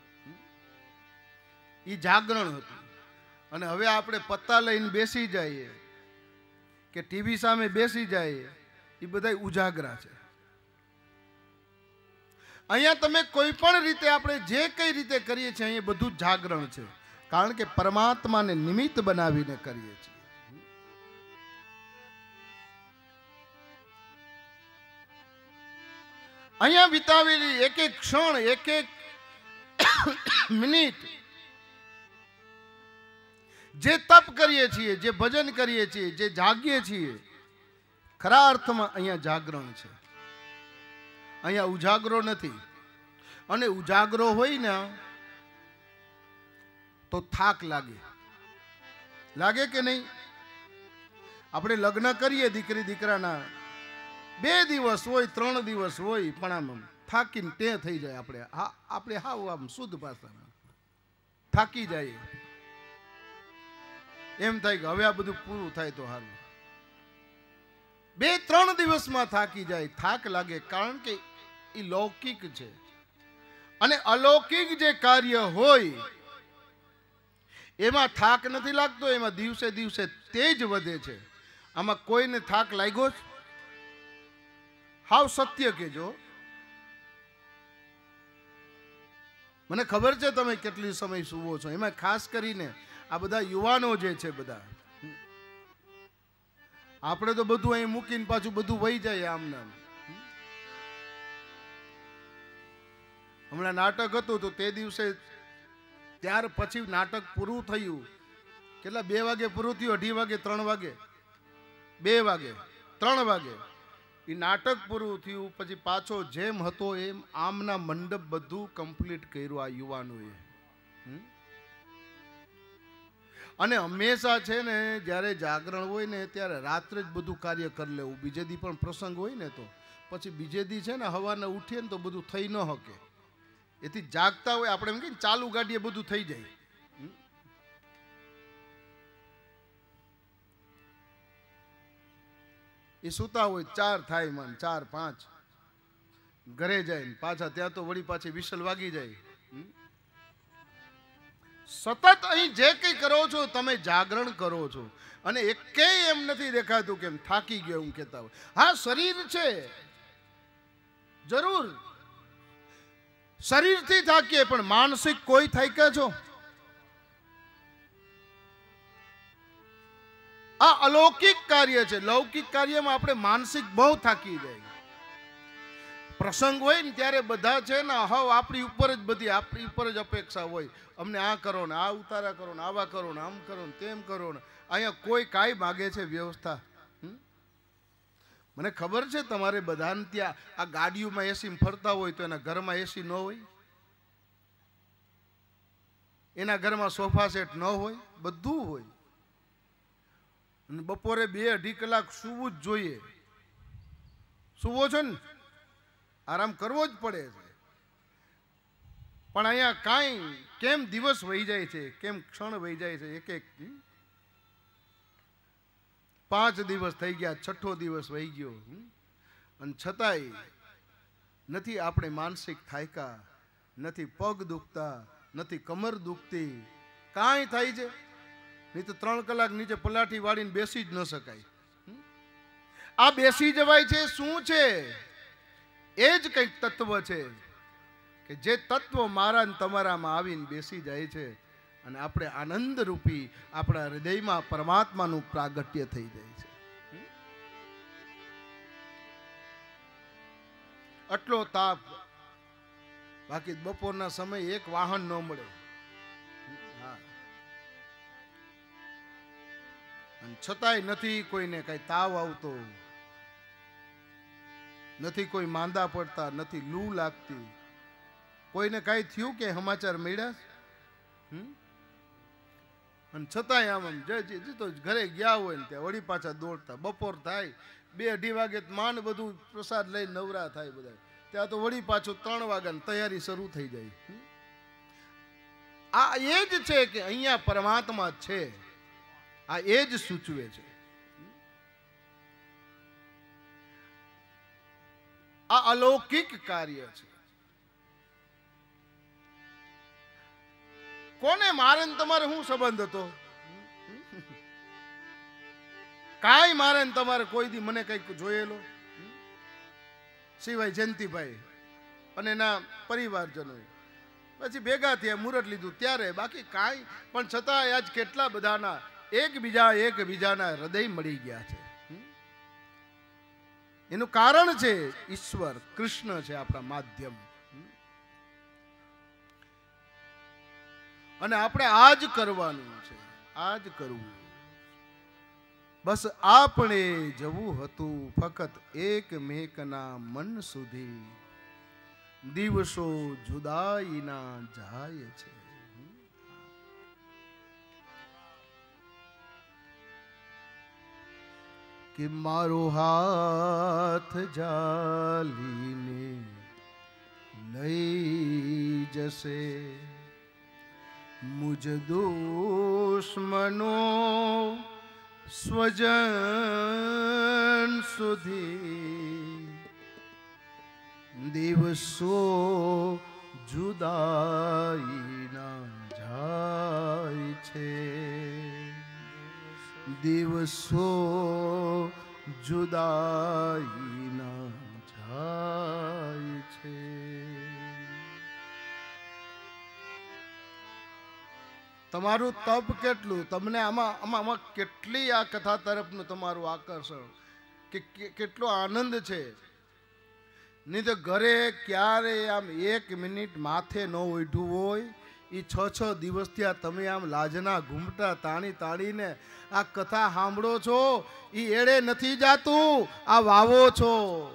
એ જાગરણ હતું. અને હવે આપણે પત્તા લઈને બેસી જઈએ કે ટીવી સામે બેસી જઈએ, એ બધા ઉજાગરા છે. અહીંયા તમે કોઈ પણ રીતે આપણે જે કઈ રીતે કરીએ છીએ અહીંયા બધું જાગરણ છે. કારણ કે પરમાત્માને નિમિત્ત બનાવીને કરીએ છીએ. અહીંયા વિતાવેલી એક એક ક્ષણ, એક એક મિનિટ, જે તપ કરીએ છીએ, જે ભજન કરીએ છીએ, જે જાગીએ છીએ, ખરા અર્થમાં અહીંયા જાગરણ છે. અહીંયા ઉજાગરો નથી. અને ઉજાગરો હોય ને તો થાક લાગે. લાગે કે નહીં? આપણે લગ્ન કરીએ દીકરી દીકરાના, બે દિવસ હોય ત્રણ દિવસ હોય પણ આમ થાકીને તે થઈ જાય. આપણે હા આપણે હાવ આમ શુદ્ધ ભાષામાં થાકી જાય. એમ થાય કે હવે આ બધું પૂરું થાય તો સારું. બે ત્રણ દિવસમાં થાકી જાય, થાક લાગે. કારણ કે એ લૌકિક છે. અને અલૌકિક જે કાર્ય હોય એમાં થાક નથી લાગતો, એમાં દિવસે દિવસે તેજ વધે છે. આમાં કોઈને થાક લાગ્યો છે? હાવ સત્ય કહેજો. મને ખબર છે તમે કેટલી સમય સૂવો છો. એમાં ખાસ કરીને આ બધા યુવાનો જે છે બધા, આપણે તો બધું અહીં મૂકીને પાછું બધું વહી જાય આમ નામ. હમણાં નાટક હતું તો તે દિવસે ત્યાર પછી નાટક પૂરું થયું. કેટલા? બે વાગે પૂરું થયું, અઢી વાગે, ત્રણ વાગે, બે વાગે, ત્રણ વાગે એ નાટક પૂરું થયું. પછી પાછો જેમ હતો એમ આમના મંડપ બધું કમ્પ્લીટ કર્યું આ યુવાનોએ. અને હંમેશા છે ને જ્યારે જાગરણ હોય ને ત્યારે રાત્રે જ બધું કાર્ય કરી લેવું. બીજે દી પણ પ્રસંગ હોય ને તો પછી બીજે દી છે ને હવાને ઉઠીએ ને તો બધું થઈ ન શકે. એથી જાગતા હોય આપણે એમ કહીએ ચાલુ ગાડીએ બધું થઈ જાય. એ સુતા હોય ચાર થાય મન, ચાર પાંચ ઘરે જાય પાછા ત્યાં તો વળી પાછી વિસલ વાગી જાય. સતત અહીં જે કંઈ કરો છો તમે જાગરણ કરો છો અને એકેય એમ નથી દેખાતું કે થાકી ગયો એમ કહેતા હોય. હા શરીર છે જરૂર, શરીરથી થાકીએ પણ માનસિક કોઈ થાક્યા છો? આ અલૌકિક કાર્ય છે. લૌકિક કાર્યમાં આપણે માનસિક બહુ થાકી જાય. પ્રસંગ હોય ને ત્યારે બધા છે ને હવ આપણી ઉપર જ બધી આપણી ઉપર જ અપેક્ષા હોય. અમને આ કરો ને, આ ઉતારા કરો ને, આવા કરો ને, આમ કરો ને, તેમ કરો ને. અહીંયા કોઈ કાંઈ માગે છે વ્યવસ્થા? મને ખબર છે તમારે બધાને ત્યાં આ ગાડીઓમાં એસી ફરતા હોય તો એના ઘરમાં એસી ન હોય, એના ઘરમાં સોફા સેટ ન હોય, બધું હોય. અને બપોરે બે અઢી કલાક સૂવું જ જોઈએ. સૂવો છો ને, આરામ કરવો જ પડે છે. પણ અહીંયા કાંઈ કેમ દિવસ વહી જાય છે, કેમ ક્ષણ વહી જાય છે. એક એક પાંચ દિવસ થઈ ગયા, છઠ્ઠો દિવસ વહી ગયો અને છતાંય નથી આપણે માનસિક થાક્યા, નથી પગ દુખતા, નથી કમર દુખતી, કાંઈ થાય છે નહીં તો ત્રણ કલાક નીચે પલાઠી વાળીને બેસી જ ન શકાય. આ બેસી જવાય છે શું છે? એ જ કંઈક તત્વ છે કે જે તત્વ મારા ને તમારામાં આવીને બેસી જાય છે અને આપણે આનંદ રૂપી આપણા હૃદયમાં પરમાત્માનું પ્રાગટ્ય થઈ જાય છે. આટલો તાપ, બાકી બપોરના સમયે એક વાહન ન મળે. હા, અને છતાંય નથી કોઈને કઈ તાવ આવતો, નથી કોઈ માંદા પડતા, નથી લૂ લાગતી. કોઈને કઈ થયું કે સમાચાર મળ્યા? અને છતાંય આમ આમ જય તો ઘરે ગયા હોય ને ત્યાં વળી પાછા દોડતા. બપોર થાય, બે અઢી વાગે માંડ બધું પ્રસાદ લઈને નવરા થાય બધા, ત્યાં તો વળી પાછું ત્રણ વાગ્યાની તૈયારી શરૂ થઈ જાય. આ એ જ છે કે અહીંયા પરમાત્મા છે. આ એ જ સૂચવે છે. આ અલૌકિક કાર્ય છે. કોને મારે ને તમારે શું સંબંધ હતો? કાંઈ મારે ને તમારે કોઈ દી મને કઈક જોયેલો સિવાય જયંતિભાઈ અને એના પરિવારજનો પછી ભેગા થયા, મુહૂર્ત લીધું ત્યારે, બાકી કાંઈ. પણ છતાં આજ કેટલા બધાના એકબીજા એકબીજાના હૃદય મળી ગયા છે. એનું કારણ છે ઈશ્વર, કૃષ્ણ છે આપણા માધ્યમ. અને આપણે આજ કરવાનું છે, આજ કરવું. બસ આપણે જવું હતું ફક્ત એક મેકના મન સુધી. દિવસો જુદાઈના જાય છે. કે મારો હાથ જાલીને લઈ જશે મુજ દુશ્મનો સ્વજન સુધી દિવસો જુદાઈના જાય છે. દિવસો જુદાઈના જાય છે. તમારું તપ કેટલું, તમને આમાં આમાં આમાં કેટલી આ કથા તરફનું તમારું આકર્ષણ, કે કેટલો આનંદ છે. નહીં તો ઘરે ક્યારે આમ એક મિનિટ માથે ન ઓઢ્યું હોય, એ છ છ દિવસ થયા તમે આમ લાજના ઘૂમટા તાણી તાણીને આ કથા સાંભળો છો. એ એડે નથી જાતું, આ વાવો છો.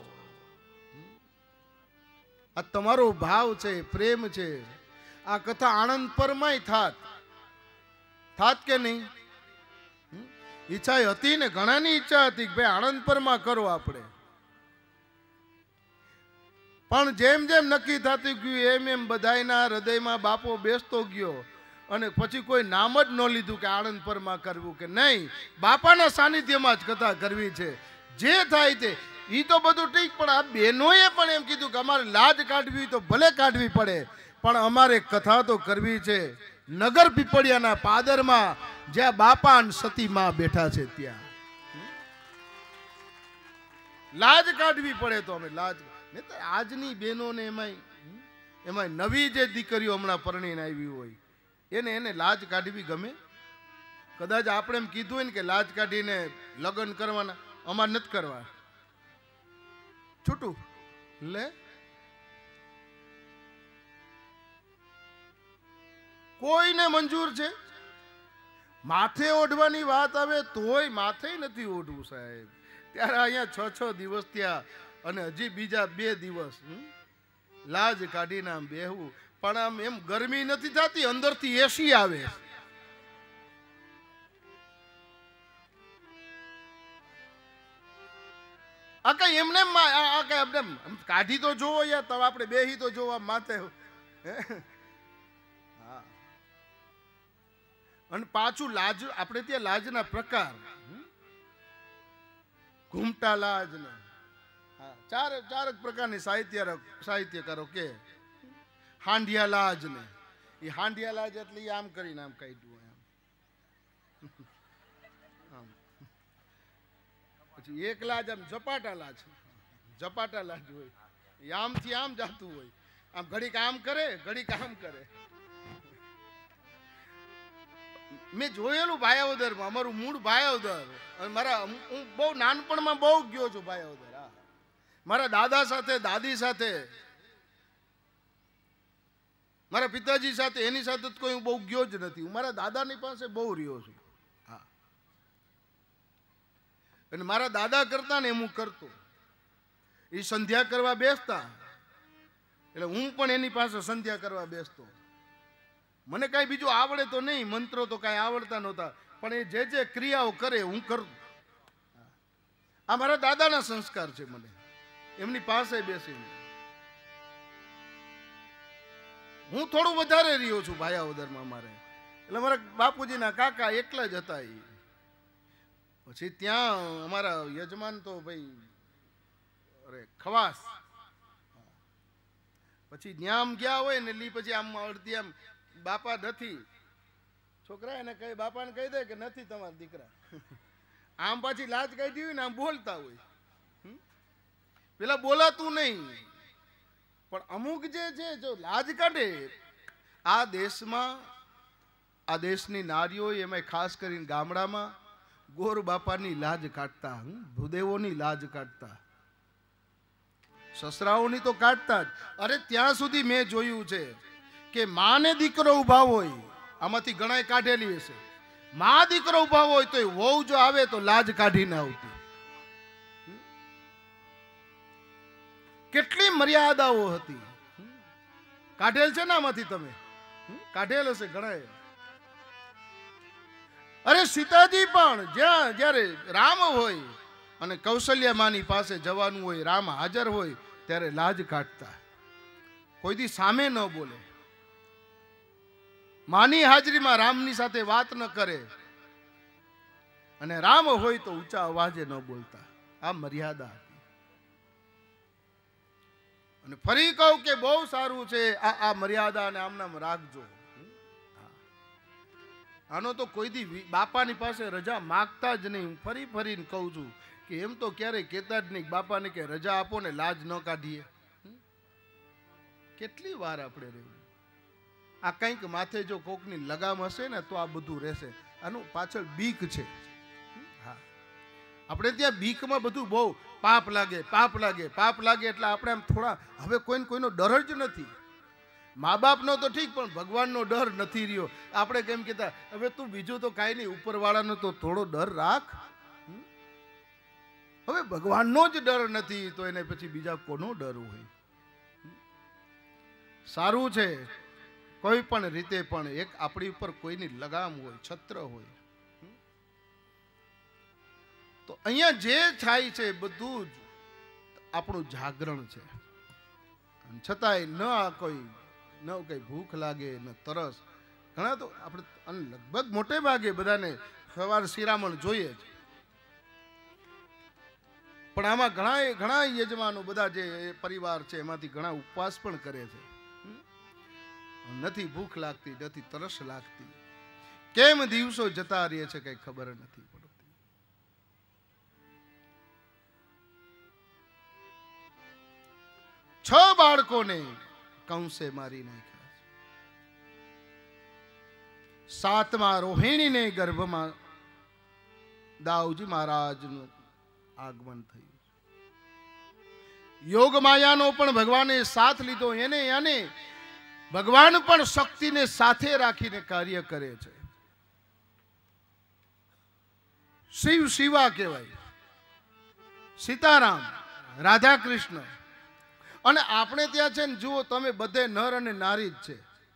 આ તમારો ભાવ છે, પ્રેમ છે. આ કથા આનંદ પરમાય થાત થાત કે નહીં? ઈચ્છા હતી ને, ઘણાની ઈચ્છા હતી કે ભાઈ આનંદ પરમાં કરો આપણે. પણ જેમ જેમ નક્કી થતું ગયું એમ એમ બધાયના હૃદયમાં બાપો બેસતો ગયો, અને પછી કોઈ નામ જ ન લીધું કે આનંદ પરમાં કરવું, કે નહીં બાપાના સાનિધ્યમાં જ કથા કરવી છે. જે થાય તે એ તો બધું ઠીક, પણ આ બહેનોએ પણ એમ કીધું કે અમારે લાજ કાઢવી તો ભલે કાઢવી પડે, પણ અમારે કથા તો કરવી છે. નગર પીપળિયાના પાદરમાં જ્યાં બાપા અને સતીમાં બેઠા છે ત્યાં લાજ કાઢવી પડે તો અમે લાજ. આજની બહેનોને એમાંય એમાં નવી જે દીકરીઓ હમણાં પરણીને આવી હોય એને એને લાજ કાઢવી ગમે. કદાચ આપણે એમ કીધું હોય ને કે લાજ કાઢીને લગ્ન કરવાના, અમારે નથી કરવા, છૂટું લે. કોઈને મંજૂર છે? માથે ઓઢવાની વાત આવે તોય માથે નથી ઓઢવું સાહેબ. ત્યારે અહીંયા છ છ દિવસ થયા અને હજી બીજા બે દિવસ લાજ કાઢીને આમ બેહવું. પણ આમ એમ ગરમી નથી થતી, અંદરથી એસી આવે. આ કઈ એમને આ કઈ આપણે કાઢી તો જોવો યાર, તો આપણે બેહી તો જોવો માથે. હા, અને પાછું લાજ, આપણે ત્યાં લાજના પ્રકાર, ઘૂમટા લાજ ને ચાર ચાર પ્રકારની સાહિત્ય સાહિત્યકારો કે હાંડિયા લાજ ને. એ હાંડિયા લાજ એટલે આમ કરીને આમ કાઢ્યું આમ. પછી એક લાજ આમ ઝપાટા લાજ, ઝપાટા લાજ હોય, એ આમથી આમ જાતું હોય, આમ ઘડીક આમ કરે ઘડીક આમ કરે. મેં જોયેલું ભાયાવદરમાં, અમારું મૂળ ભાયાવદર. મારા હું બહુ નાનપણમાં બહુ ગયો છું ભાયાવદર. મારા દાદા સાથે, દાદી સાથે, મારા પિતાજી સાથે, એની સાથે કોઈ હું બહુ ગયો જ નથી. હું મારા દાદાની પાસે બહુ રહ્યો છું. હા, અને મારા દાદા કરતા ને એમ હું કરતો. એ સંધ્યા કરવા બેસતા એટલે હું પણ એની પાસે સંધ્યા કરવા બેસતો. મને કાંઈ બીજું આવડે તો નહીં, મંત્રો તો કાંઈ આવડતા નહોતા, પણ એ જે જે ક્રિયાઓ કરે હું કરું. આ મારા દાદાના સંસ્કાર છે. મને એમની પાસે બેસીને હું થોડું વધારે રહ્યો છું ભાયાવદરમાં મારે. એટલે મારા બાપુજીના કાકા એકલા જ હતા. એ પછી ત્યાં અમારા યજમાન તો ભાઈ અરે ખવાસ. પછી ત્યાં આમ ગયા હોય ને એટલે પછી આમ અડધી આમ બાપા નથી, છોકરા એને કહી, બાપાને કહી દે કે નથી તમારા દીકરા. આમ પાછી લાજ કાઢી હોય ને આમ બોલતા હોય. પેલા બોલાતું નહીં, પણ અમુક જે છે જો લાજ કાઢે. આ દેશમાં, આ દેશની નારીઓ એમાં ખાસ કરીને ગામડામાં ગોર બાપાની લાજ કાઢતા, ભૂદેવોની લાજ કાઢતા, સસરાઓની તો કાઢતા જ. અરે ત્યાં સુધી મેં જોયું છે કે માને દીકરો ઉભા હોય, આમાંથી ઘણા કાઢેલી હશે, માં દીકરો ઉભા હોય તો વહુ જો આવે તો લાજ કાઢીને આવતી. કેટલી મર્યાદાઓ હતી. કાઢેલ છે ને આમાંથી તમે હમ? કાઢેલ હશે ઘણા. અરે સીતાજી પણ જ્યાં જ્યારે રામ હોય અને કૌશલ્યા માની પાસે જવાનું હોય, રામ હાજર હોય ત્યારે લાજ કાઢતા, કોઈ દી સામે ન બોલે, માની હાજરીમાં રામની સાથે વાત ન કરે, અને રામ હોય તો ઊંચા અવાજે ન બોલતા. આ મર્યાદા હતી. અને ફરી કહું કે બહુ સારું છે આ આ મર્યાદા, અને આમ નામ રાખજો. આનો તો કોઈ દી બાપાની પાસે રજા માગતા જ નહીં. હું ફરી ફરીને કહું છું કે એમ તો ક્યારેય કહેતા જ નહીં બાપાને કે રજા આપો ને લાજ ન કાઢીએ. કેટલી વાર આપણે રહેવું? આ કંઈક માથે જો કોકની લગામ હશે ને તો આ બધું રહેશે. આનું પાછળ બીક છે. હા, આપણે ત્યાં બીકમાં બધું બહુ પાપ લાગે, પાપ લાગે, પાપ લાગે એટલે આપણે આમ થોડા, હવે કોઈને કોઈનો ડર જ નથી. મા બાપનો તો ઠીક, પણ ભગવાનનો ડર નથી રહ્યો. આપણે કેમ કહેતા, હવે તું બીજું તો કાંઈ નહીં, ઉપરવાળાનો તો થોડો ડર રાખ. હવે ભગવાનનો જ ડર નથી તો એને પછી બીજા કોનો ડર હોય? સારું છે કોઈ પણ રીતે, પણ એક આપણી ઉપર કોઈની લગામ હોય, છત્ર હોય. તો અહીંયા જે થાય છે બધું જ આપણું જાગરણ છે. છતાંય ન આ કોઈ ન કઈ ભૂખ લાગે ન તરસ. ઘણા તો આપણે લગભગ મોટે ભાગે બધાને સવાર શિરામણ જોઈએ જ, પણ આમાં ઘણા ઘણા યજમાનો બધા જે પરિવાર છે એમાંથી ઘણા ઉપવાસ પણ કરે છે. નથી ભૂખ લાગતી, નથી તરસ લાગતી. કેમ દિવસો જતા રહે છે કઈ ખબર નથી પડતી. છ બાળકોને કંસે મારી નાખ્યા. સાતમા રોહિણીને ગર્ભમાં દાઉજી મહારાજનું આગમન થયું. યોગ માયાનો પણ ભગવાને સાથ લીધો. એને એને ભગવાન પણ શક્તિને સાથે રાખીને કાર્ય કરે છે. શિવ શિવા કહેવાય, સીતારામ, રાધા કૃષ્ણ. અને આપણે ત્યાં છે ને જુઓ તમે, બધે નર અને નારી જ છે.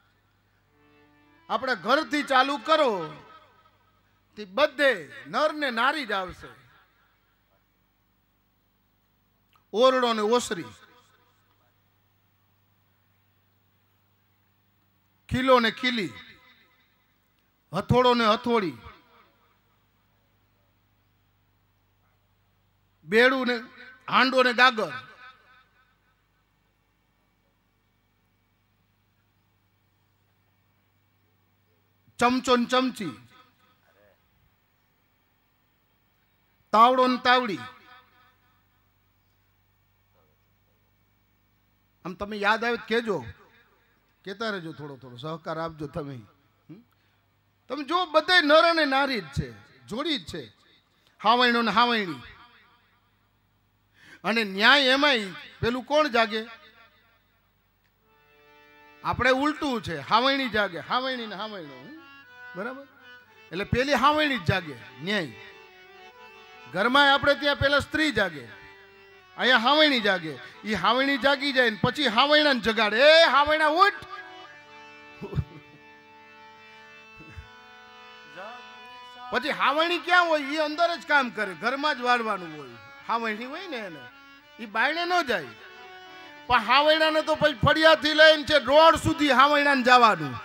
આપણે ઘરથી ચાલુ કરો તે બધે નર ને નારી જ આવશે. ઓરડો ને ઓસરી, ખીલો ને ખીલી, હથોડો ને હથોડી, બેડું ને હાંડો ને ગાગર, ચમચો ને ચમચી, તાવડો ને તાવડી. આમ તમે યાદ આવે કેજો, કેતા રહેજો, થોડો થોડો સહકાર આપજો. તમે તમે જો બધે નર અને નારી જ છે, જોડી જ છે. હાવણો ને હાવણી. અને ન્યાય એમાંય પેલું કોણ જાગે? આપણે ઉલટું છે, હાવણી જાગે, હાવણી ને હાવણો. બરાબર? એટલે પેલી હાવણી જ જાગે ન્યાય. ઘરમાં આપણે ત્યાં પેલા સ્ત્રી જાગે, અહીંયા હાવણી જાગે. એ હાવણી જાગી જાય ને પછી હાવણા જગાડે, એ હાવણા ઉઠ. પછી હાવણી ક્યાં હોય? એ અંદર જ કામ કરે, ઘરમાં જ વાળવાનું હોય. હાવણી હોય ને એને એ બાયણે ન જાય. પણ હાવણાને તો પછી ફળિયાથી લઈને છે રોડ સુધી હાવણાને જવાનું.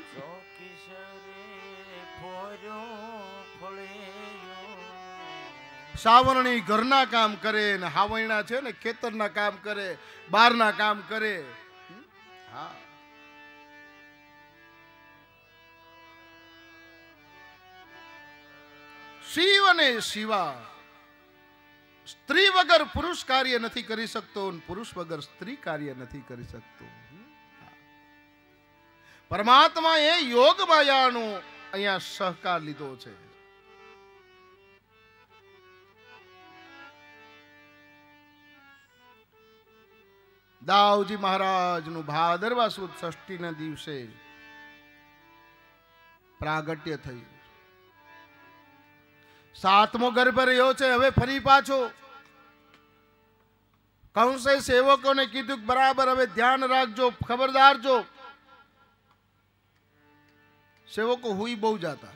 સાવરણી ઘરના કામ કરે ને હાવણા છે ને ખેતરના કામ કરે, બહારના કામ કરે. હા, શિવ અને શિવા. સ્ત્રી વગર પુરુષ કાર્ય નથી કરી શકતો, પુરુષ વગર સ્ત્રી કાર્ય નથી કરી શકતો. પરમાત્મા એ યોગ માયાનો અહીંયા સહકાર લીધો છે. દાઉજી મહારાજનું ભાદરવા સુદ ષષ્ઠીના દિવસે પ્રાગટ્ય થયું. સાતમો ગર્ભ રહ્યો છે. હવે ફરી પાછો કંસે સેવકોને કીધું બરાબર હવે ધ્યાન રાખજો, ખબરદાર જો. સેવકો હુઈ બહુ જાતા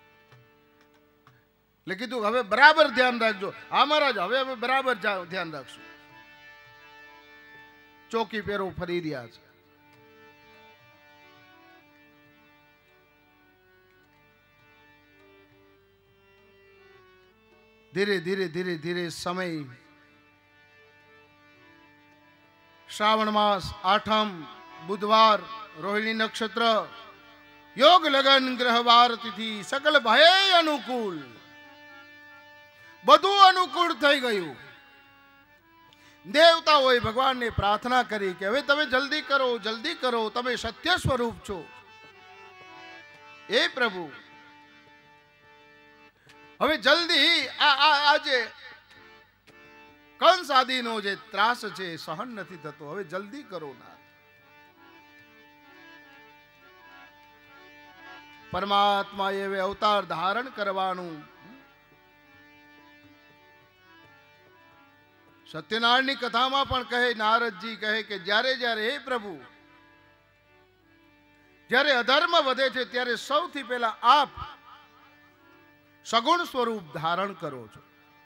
એટલે કીધું હવે બરાબર ધ્યાન રાખજો. હા મહારાજ, હવે હવે બરાબર ધ્યાન રાખશું. ચોકી પેરો ફરી રહ્યા છે. ધીરે ધીરે ધીરે ધીરે સમય, શ્રાવણ માસ, આઠમ, બુધવાર, રોહિણી નક્ષત્ર, યોગ લગન ગ્રહ વાર તિથિ, સકલ ભય અનુકૂળ, બધું અનુકૂળ થઈ ગયું. દેવતાઓએ ભગવાનને પ્રાર્થના કરી કે હવે તમે જલ્દી કરો, જલ્દી કરો, તમે સત્ય સ્વરૂપ છો. એ પ્રભુ, હવે જલ્દી આ આજે કંસ આદિનો જે ત્રાસ છે સહન નથી થતો, હવે જલ્દી કરો ના. પરમાત્માએ હવે અવતાર ધારણ કરવાનું. સત્યનારાયણની કથામાં પણ કહે, નારદજી કહે કે જ્યારે જ્યારે હે પ્રભુ, જ્યારે અધર્મ વધે છે ત્યારે સૌથી પહેલા આપ સગુણ સ્વરૂપ ધારણ કરો છો.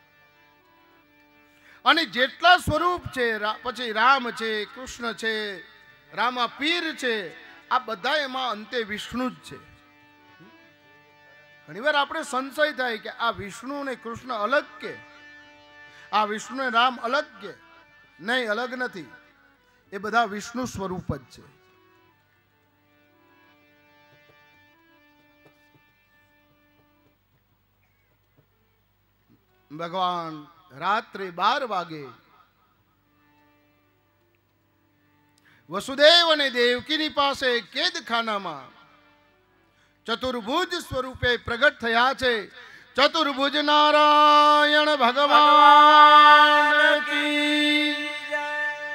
અને જેટલા સ્વરૂપ છે, પછી રામ છે, કૃષ્ણ છે, રામા પીર છે, આ બધા એમાં અંતે વિષ્ણુ જ છે. ઘણીવાર આપણે સંશય થાય કે આ વિષ્ણુ ને કૃષ્ણ અલગ કે આ વિષ્ણુ ને રામ અલગ કે નહીં, અલગ નથી. એ બધા વિષ્ણુ સ્વરૂપ જ છે. ભગવાન રાત્રે બાર વાગે વસુદેવ અને દેવકીની પાસે કેદખાનામાં ચતુર્ભુજ સ્વરૂપે પ્રગટ થયા છે. ચતુર્ભુજ નારાયણ ભગવાન કી જય.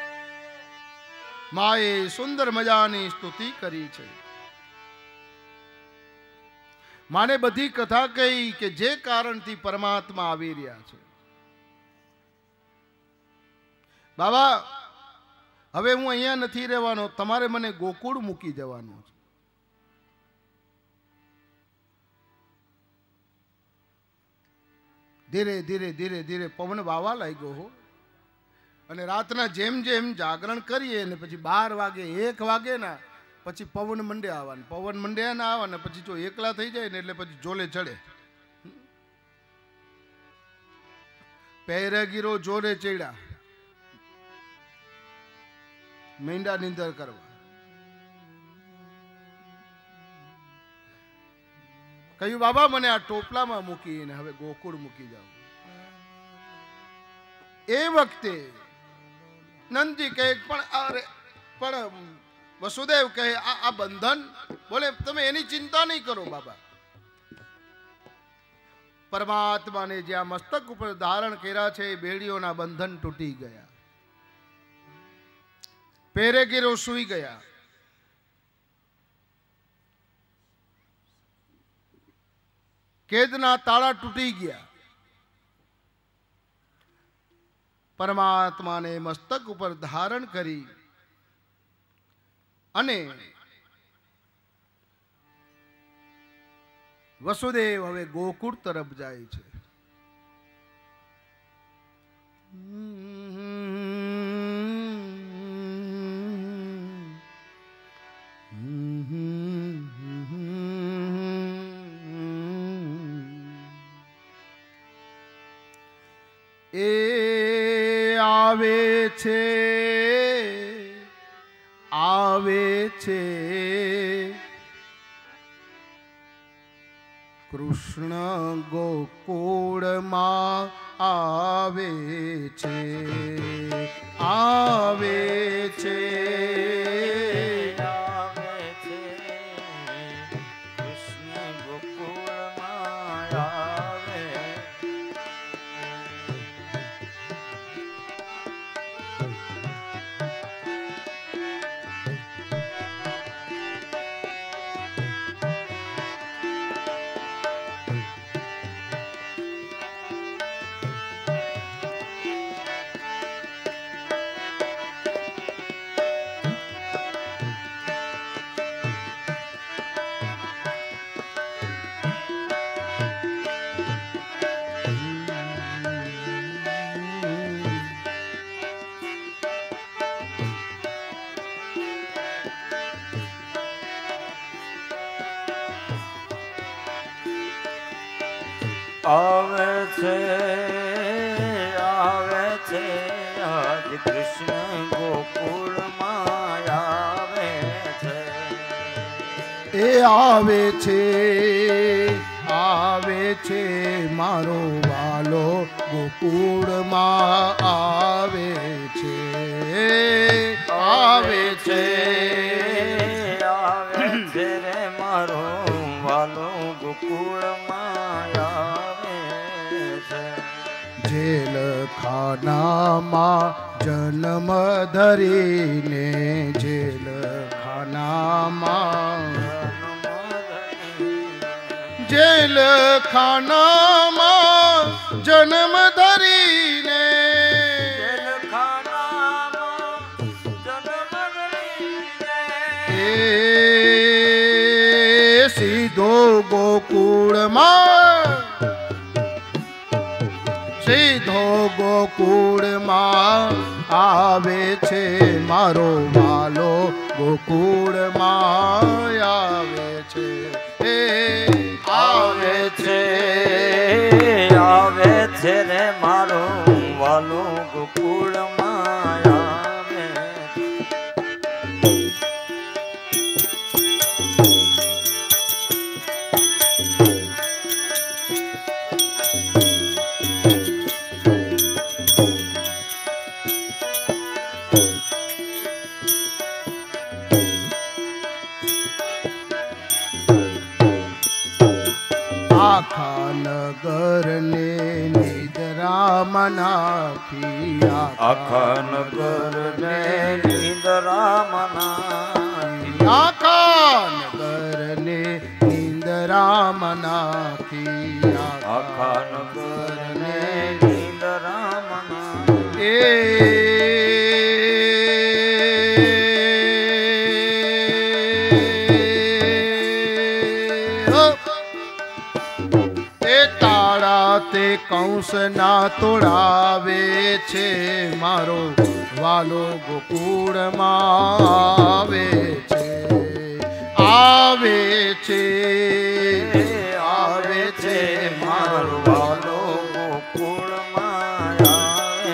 માએ સુંદર મજાની સ્તુતિ કરી છે. માને બધી કથા કહી કે જે કારણથી પરમાત્મા આવી રહ્યા છે. બાબા, હવે હું અહીંયા નથી રહેવાનો, તમારે મને ગોકુળ મૂકી જવાનો છે. ધીરે ધીરે ધીરે ધીરે પવન વાવા લાગ્યો હો. અને રાતના જેમ જેમ જાગરણ કરીએ ને પછી બાર વાગે, એક વાગે ના પછી પવન મંડે આવવાનું, પવન મંડે ના આવવાના પછી જો એકલા થઈ જાય ને એટલે પછી જોલે ચડે. પહેરેગીરો જોરે ચડ્યા, મેંડા નિંદર કરવા. કહ્યું બાબા મને આ ટોપલામાં મૂકીને હવે ગોકુળ મૂકી જાવ. એ વખતે નંદજી કહે પણ અરે પણ વસુદેવ કહે આ બંધન, બોલે તમે એની ચિંતા નહીં કરો બાબા. પરમાત્માને જ્યાં મસ્તક ઉપર ધારણ કર્યા છે બેડીઓના બંધન તૂટી ગયા. પહેરેગીરો સૂઈ ગયા. કેદના તાળા તૂટી ગયા. પરમાત્માને મસ્તક ઉપર ધારણ કરી અને વસુદેવ હવે ગોકુળ તરફ જાય છે. એ આવે છે, આવે છે કૃષ્ણ ગોકુળમાં આવે છે, આવે છે, આવે છે કૃષ્ણ ગોકુળમાં આવે. આવે છે આવે છે આજ કૃષ્ણ ગોકુળમાં આવે છે એ આવે છે આવે છે મારો વાલો ગોકુળમાં આવે છે આવે છે આવે છે રે મારો વાલો ગોકુળમાં આવે છે જેલ ખાનામાં જન્મ ધરીને જેલ ખાનામાં જેલ ખાનામાં જન્મ ધરીને એ સીધો ગોકુળમાં સીધો ગોકુળમાં આવે છે મારો વાલો ગોકુળમાં આવે છે એ આવે છે આવે છે રે મારો વાલો ગોકુળમાં આવે આખા નગરને નિદ્રામાં નાખી આખા નગરને નિંદરામાં નાખી આખા નગરને નિંદરામાં નાખી આખા નગરને નિંદરામાં નાખી એ તે કંસના તોડાવે છે મારો વાલો ગોકુળમાં આવે છે આવે છે આવે છે મારો વાલો ગોકુળમાં આવે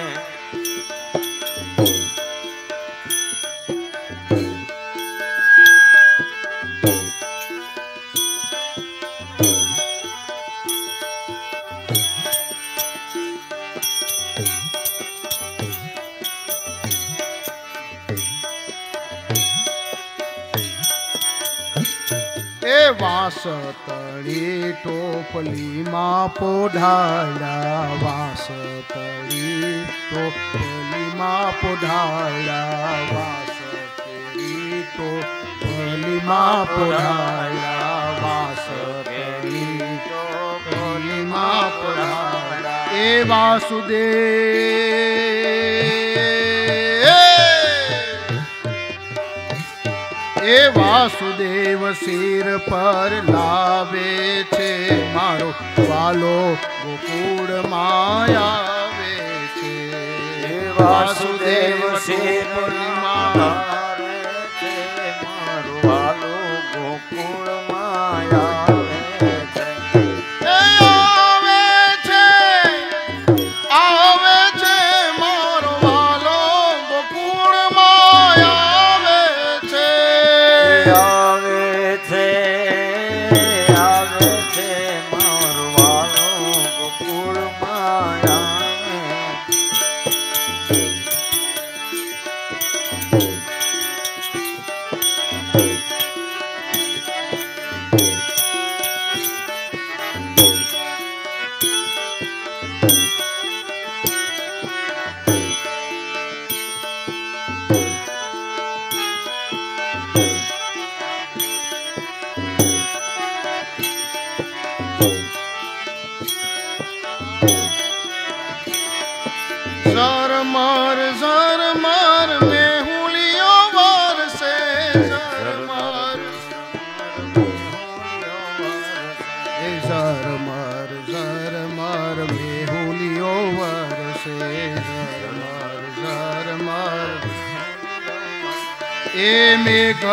એ વાસ તળી ટોપલીમાં પોઢાયા વાસ તળી ટોપલીમાં પોઢાયા વાસ તળી ટોપલીમાં પોઢાયા વાસ તળી ટોપલીમાં પોઢાયા એ વાસુદેવ એ વાસુદેવ શિર પર લાવે છે મારો વાલો ગોકુળમાં આવે છે વાસુદેવ શિર પર લાવે છે મારો વાલો ગોકુળમાં આવે છે એ આવે છે આવે છે મારો વાલો ગોકુળમાં આવે છે આવે છે આવે છે મારો વાલો ગોકુળમાં આવે ઝરમર ઝરમર મેહુલિયો વરસે ઝરમર એ ઝરમર ઝરમર મેહુલિયો વરસે ઝરમર ઝરમર એ મેઘ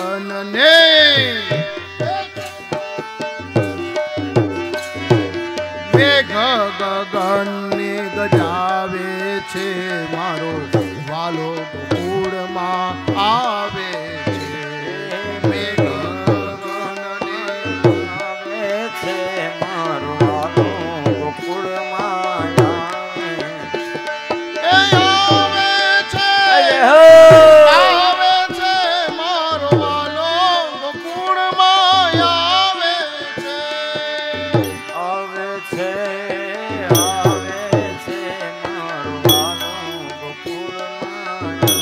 ગગનને મેઘ ગગનને ગજાવે છે મારો વાલો ગોકુળમાં આવે છે મેઘ ગગનને આવે છે મારો વાલો ગોકુળમાં આવે એ આવે છે હો આવે છે મારો વાલો ગોકુળમાં આવે છે આવે છે આવે છે મારો વાલો ગોકુળમાં આવે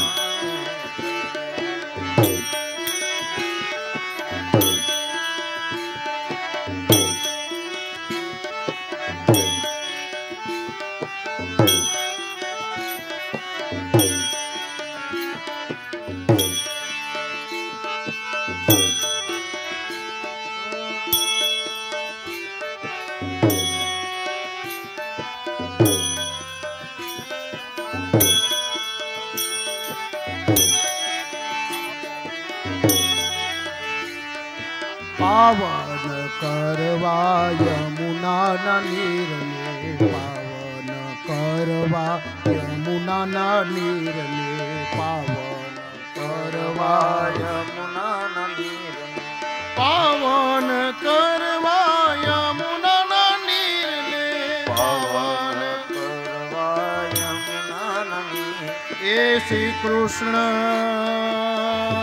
પાવન કરવા યમુનાના નીરને પાવન કરવા યમુનાના નીરને પાવન કરવા યમુનાના નીરને પાવન કરવા યમુનાના નીરને પાવન કરવા યમુનાના નીરને એ શ્રી કૃષ્ણ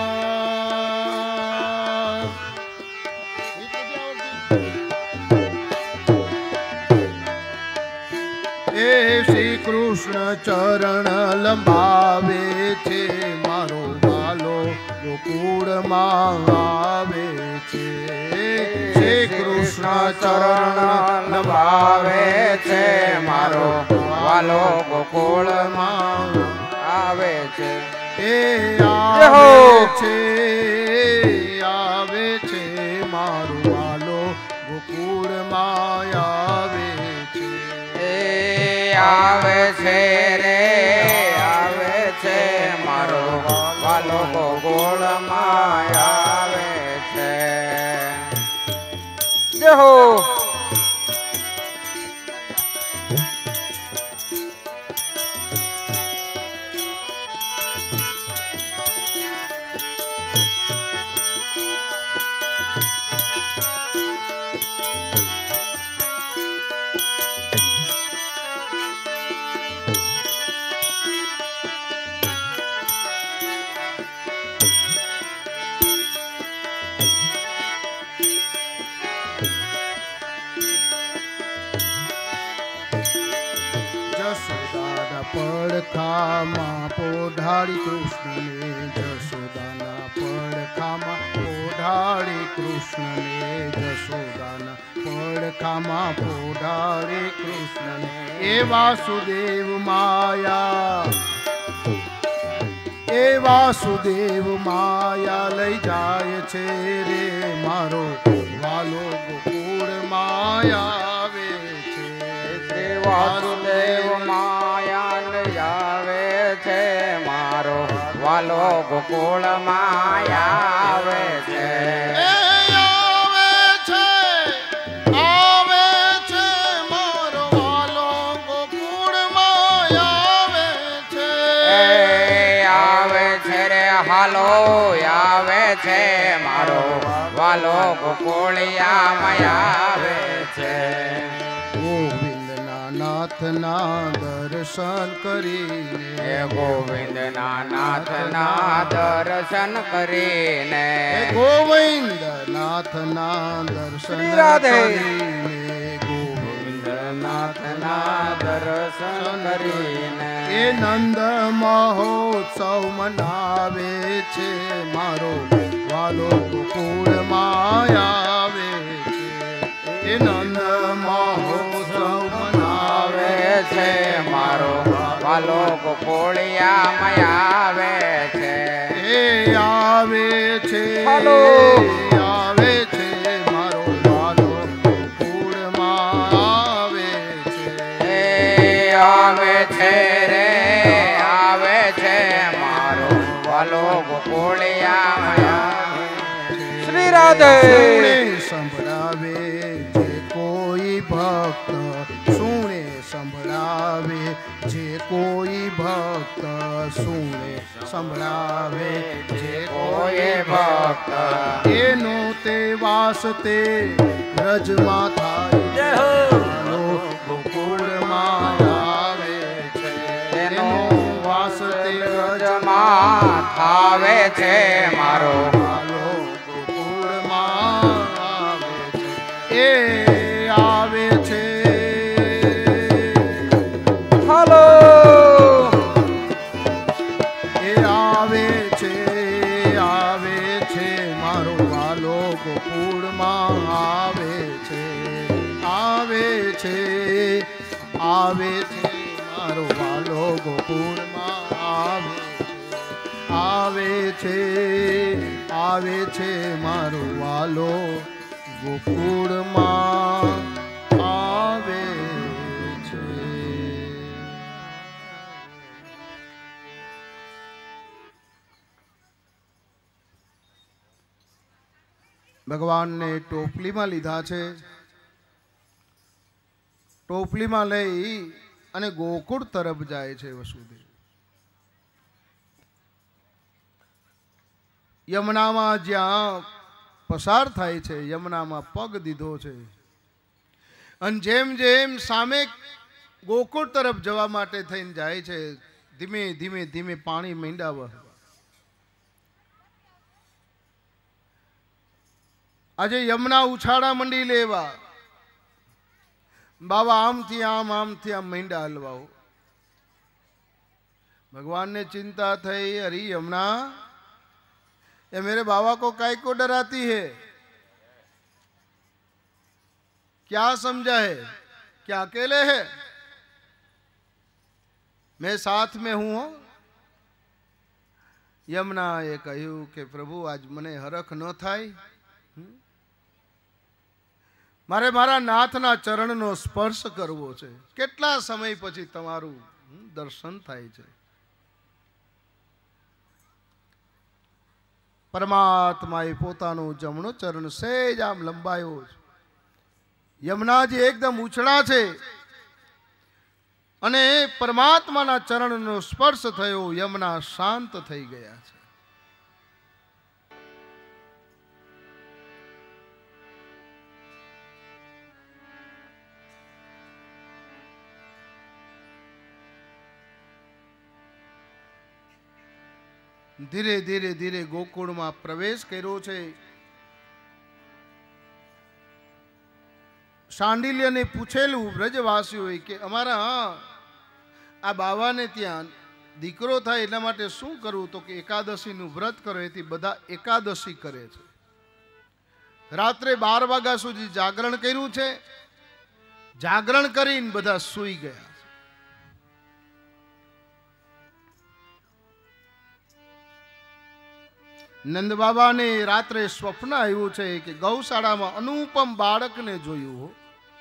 એ શ્રી કૃષ્ણ ચરણ લંબાવે છે મારો વાલો ગોકુળમાં આવે છે શ્રી કૃષ્ણ ચરણ લંબાવે છે મારો વાલો ગોકુળમાં આવે છે એ આવે છે આવે છે મારો વાલો ગોકુળમાં આવે છે આવે છે રે આવે છે મારો વાલો ગોકુળમાં આવે છે જય હો જશોદાના પડખામાં પોઢાડી કૃષ્ણને જશોદાના પડખામાં પોઢાડી કૃષ્ણને જશોદાના પડખામાં પોઢાડી કૃષ્ણને એ વાસુદેવ માયા એ વાસુદેવ માયા લઈ જાય છે રે મારો વાલો ગોકુળ માયા આવે છે વાસુદેવ માયાન આવે છે મારો વાલો ગોકુળમાં આવે છે એ આવે છે આવે છે મારો વાલો ગોકુળમાં આવે છે એ આવે છે રે હાલો આવે છે મારો વાલો ગોકુળિયામાં આવે છે ગોવિંદના નાથના દર્શન કરીને હે ગોવિંદના નાથના દર્શન કરીને હે ગોવિંદ નાથના દર્શન શ્રી રાધે. કરીને ગોવિંદ નાથના દર્શન કરીને એ નંદ મહોત્સવ મનાવે છે મારો વાલો ગોકુળમાં આવે છે એ નંદ મહોત્સવ મનાવે આવે છે મારો વાલો ગોકુળિયામાં આવે છે એ આવે છે હાલો. આવે છે મારો વાલો ગોકુળમાં આવે છે એ આવે છે રે આવે છે મારો વાલો ગોકુળિયામાં આવે છે. શ્રી રાધે સૌને સંભળાવે જે કોઈ ભક્ત સંભળાવે જે કોઈ ભક્ત સુણે સંભળાવે જે કોઈ ભક્ત એનો તે વાસ તે વ્રજમાં થાય જય હો ચાલો ગોકુળમાં આવે છે તેનો એનો વાસ તે વ્રજમાં થાવે છે મારો ચાલો ગોકુળમાં આવે છે એ આવે છે હલો એ આવે છે આવે છે મારો વાલો ગોકુળમાં આવે છે આવે છે આવે છે મારો વાલો ગોકુળમાં આવે છે આવે છે આવે છે મારો વાલો ગોકુળમાં આવે છે. ભગવાનને ટોપલીમાં લીધા છે. ટોપલીમાં લઈ અને ગોકુળ તરફ જાય છે વસુદેવ. યમુનામાં જ્યાં પસાર થાય છે યમુનામાં પગ દીધો છે અને જેમ જેમ સામે ગોકુળ તરફ જવા માટે થઈને જાય છે ધીમે ધીમે ધીમે પાણી માંડ્યા વહવા. આજે યમુના ઉછાળા મંડી લેવા. બાબા આમથી આમ આમથી આમ માંડ્યા હલવાઓ. भगवान ने चिंता थई अरे यमुना ये मेरे बाबा को काय को डराती है क्या समझा है क्या अकेले है मैं साथ में हूं हो. यमुना ये कह્યું કે પ્રભુ આજ મને હરખ ન થાય મારે મારા નાથના ચરણનો સ્પર્શ કરવો છે. કેટલા સમય પછી તમારું દર્શન થાય છે. પરમાત્માએ પોતાનો જમણો ચરણ સહેજ આમ લંબાયો છે. યમુનાજી એકદમ ઉછળા છે અને પરમાત્માના ચરણનો સ્પર્શ થયો. યમુના શાંત થઈ ગયા છે. ધીરે ધીરે ધીરે ગોકુળમાં પ્રવેશ કર્યો છે. શાંડિલ્યને પૂછેલું વ્રજવાસીઓએ કે અમારા આ બાવાને ત્યાં દીકરો થાય એટલા માટે શું કરવું? તો કે એકાદશીનું વ્રત કરો. એથી બધા એકાદશી કરે છે. રાત્રે બાર વાગ્યા સુધી જાગરણ કર્યું છે. જાગરણ કરીને બધા સૂઈ ગયા. નંદ બાબાને રાત્રે સ્વપ્ન આવ્યું છે કે ગૌશાળામાં અનુપમ બાળકને જોયું હો.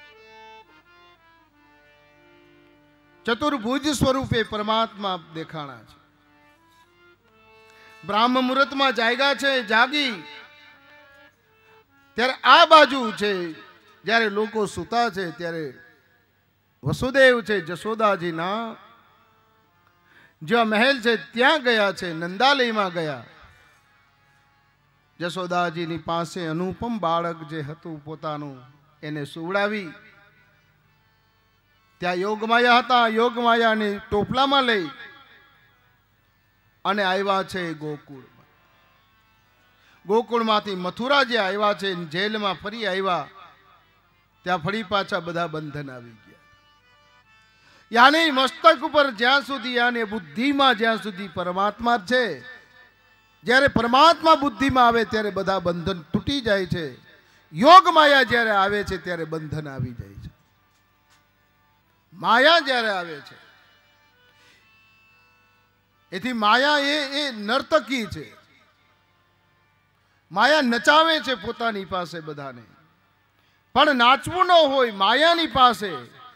ચતુર્ભુજ સ્વરૂપે પરમાત્મા દેખાણા છે. બ્રાહ્મ મુહૂર્તમાં જાગ્યા છે. જાગી ત્યારે આ બાજુ છે જ્યારે લોકો સૂતા છે ત્યારે વસુદેવ છે જશોદાજીના જ્યાં મહેલ છે ત્યાં ગયા છે. નંદાલયમાં ગયા. જશોદાજીની પાસે અનુપમ બાળક જે હતું પોતાનું એને સુવડાવી ત્યાં યોગમાયા હતા. યોગમાયાને ટોપલામાં લઈ અને આવ્યા છે ગોકુળમાં. ગોકુળમાંથી મથુરા જે આવ્યા છે જેલમાં ફરી આવ્યા ત્યાં ફરી પાછા બધા બંધન આવી ગયા. યાની મસ્તક ઉપર જ્યાં સુધી યાની બુદ્ધિમાં જ્યાં સુધી પરમાત્મા છે જ્યારે પરમાત્મા બુદ્ધિમાં આવે ત્યારે બધા બંધન તૂટી જાય છે. યોગ માયા જ્યારે આવે છે ત્યારે બંધન આવી જાય છે. માયા જ્યારે આવે છે એથી માયા એ એ નર્તકી છે. માયા નચાવે છે પોતાની પાસે બધાને. પણ નાચવું ન હોય માયાની પાસે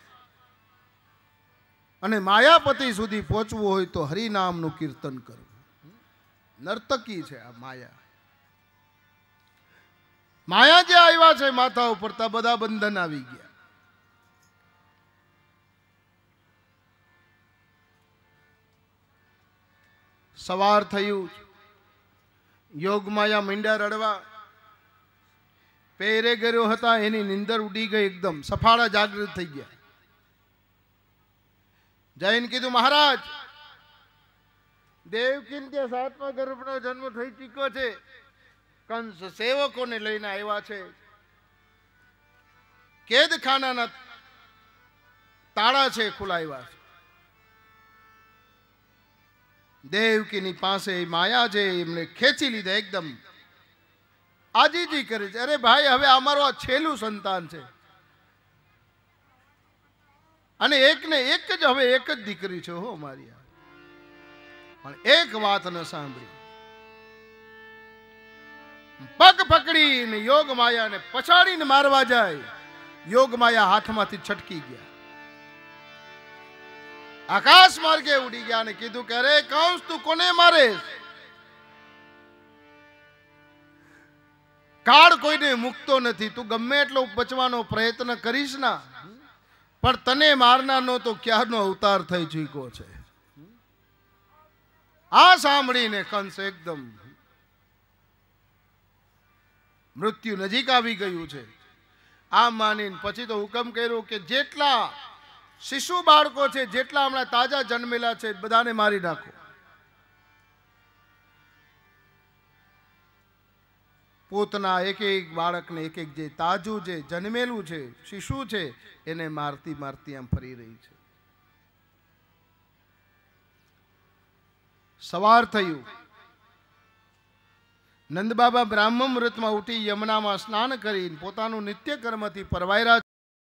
અને માયાપતિ સુધી પહોંચવું હોય તો હરિનામનું કીર્તન કરવું. નર્તકી છે આ માયા. માયા જે આવ્યા છે માથા ઉપર તા બધા બંધન આવી ગયા. સવાર થયું, યોગમાયા મીંડા રડવા. પહેરે ગયો હતા એની નિંદર ઉડી ગઈ, એકદમ સફાળા જાગૃત થઈ ગયા. જૈન કીધું, મહારાજ દેવકીન કે સાતમા ગર્ભનો જન્મ થઈ ચૂક્યો છે, કંસ સેવકોને લઈને આવ્યા છે, કેદખાનાના તાળા છે ખુલાવ્યા છે. દેવકીની પાસે માયા છે, એમને ખેંચી લીધા, એકદમ આજીજી કરી છે. અરે ભાઈ, હવે અમારું આ છેલ્લું સંતાન છે અને એક ને એક જ હવે એક જ દીકરી છે હો મારી. પણ એક વાત ન સાંભળી. પગ પકડીને યોગ માયાને પછાડીને મારવા જાય, યોગ માયા હાથમાંથી છટકી ગયા, આકાશ માર્ગે ઉડી ગયા અને કીધું કે અરે કંસ, તું કોને મારે? કાળ કોઈને મુકતો નથી, તું ગમે એટલો બચવાનો પ્રયત્ન કરીશ ના, પણ તને મારનારનો તો ક્યારનો અવતાર થઈ ચૂક્યો છે. આ સાંભળીને કંસ એકદમ મૃત્યુ નજીક આવી ગયું છે આમ માનીને પછી તો હુકમ કર્યો કે જેટલા શિશુ બાળકો છે, જેટલા હમણાં તાજા જન્મેલા છે, બધાને મારી નાખો. પોતના એક એક બાળકને, એક એક જે તાજું જે જન્મેલું છે શિશુ છે, એને મારતી મારતી આમ ફરી રહી છે. સવાર થયું, નંદબાબા બ્રાહ્મણ મુહૂર્તમાં ઉઠી યમુનામાં સ્નાન કરીને પોતાનું નિત્ય કર્મથી પરવાયરા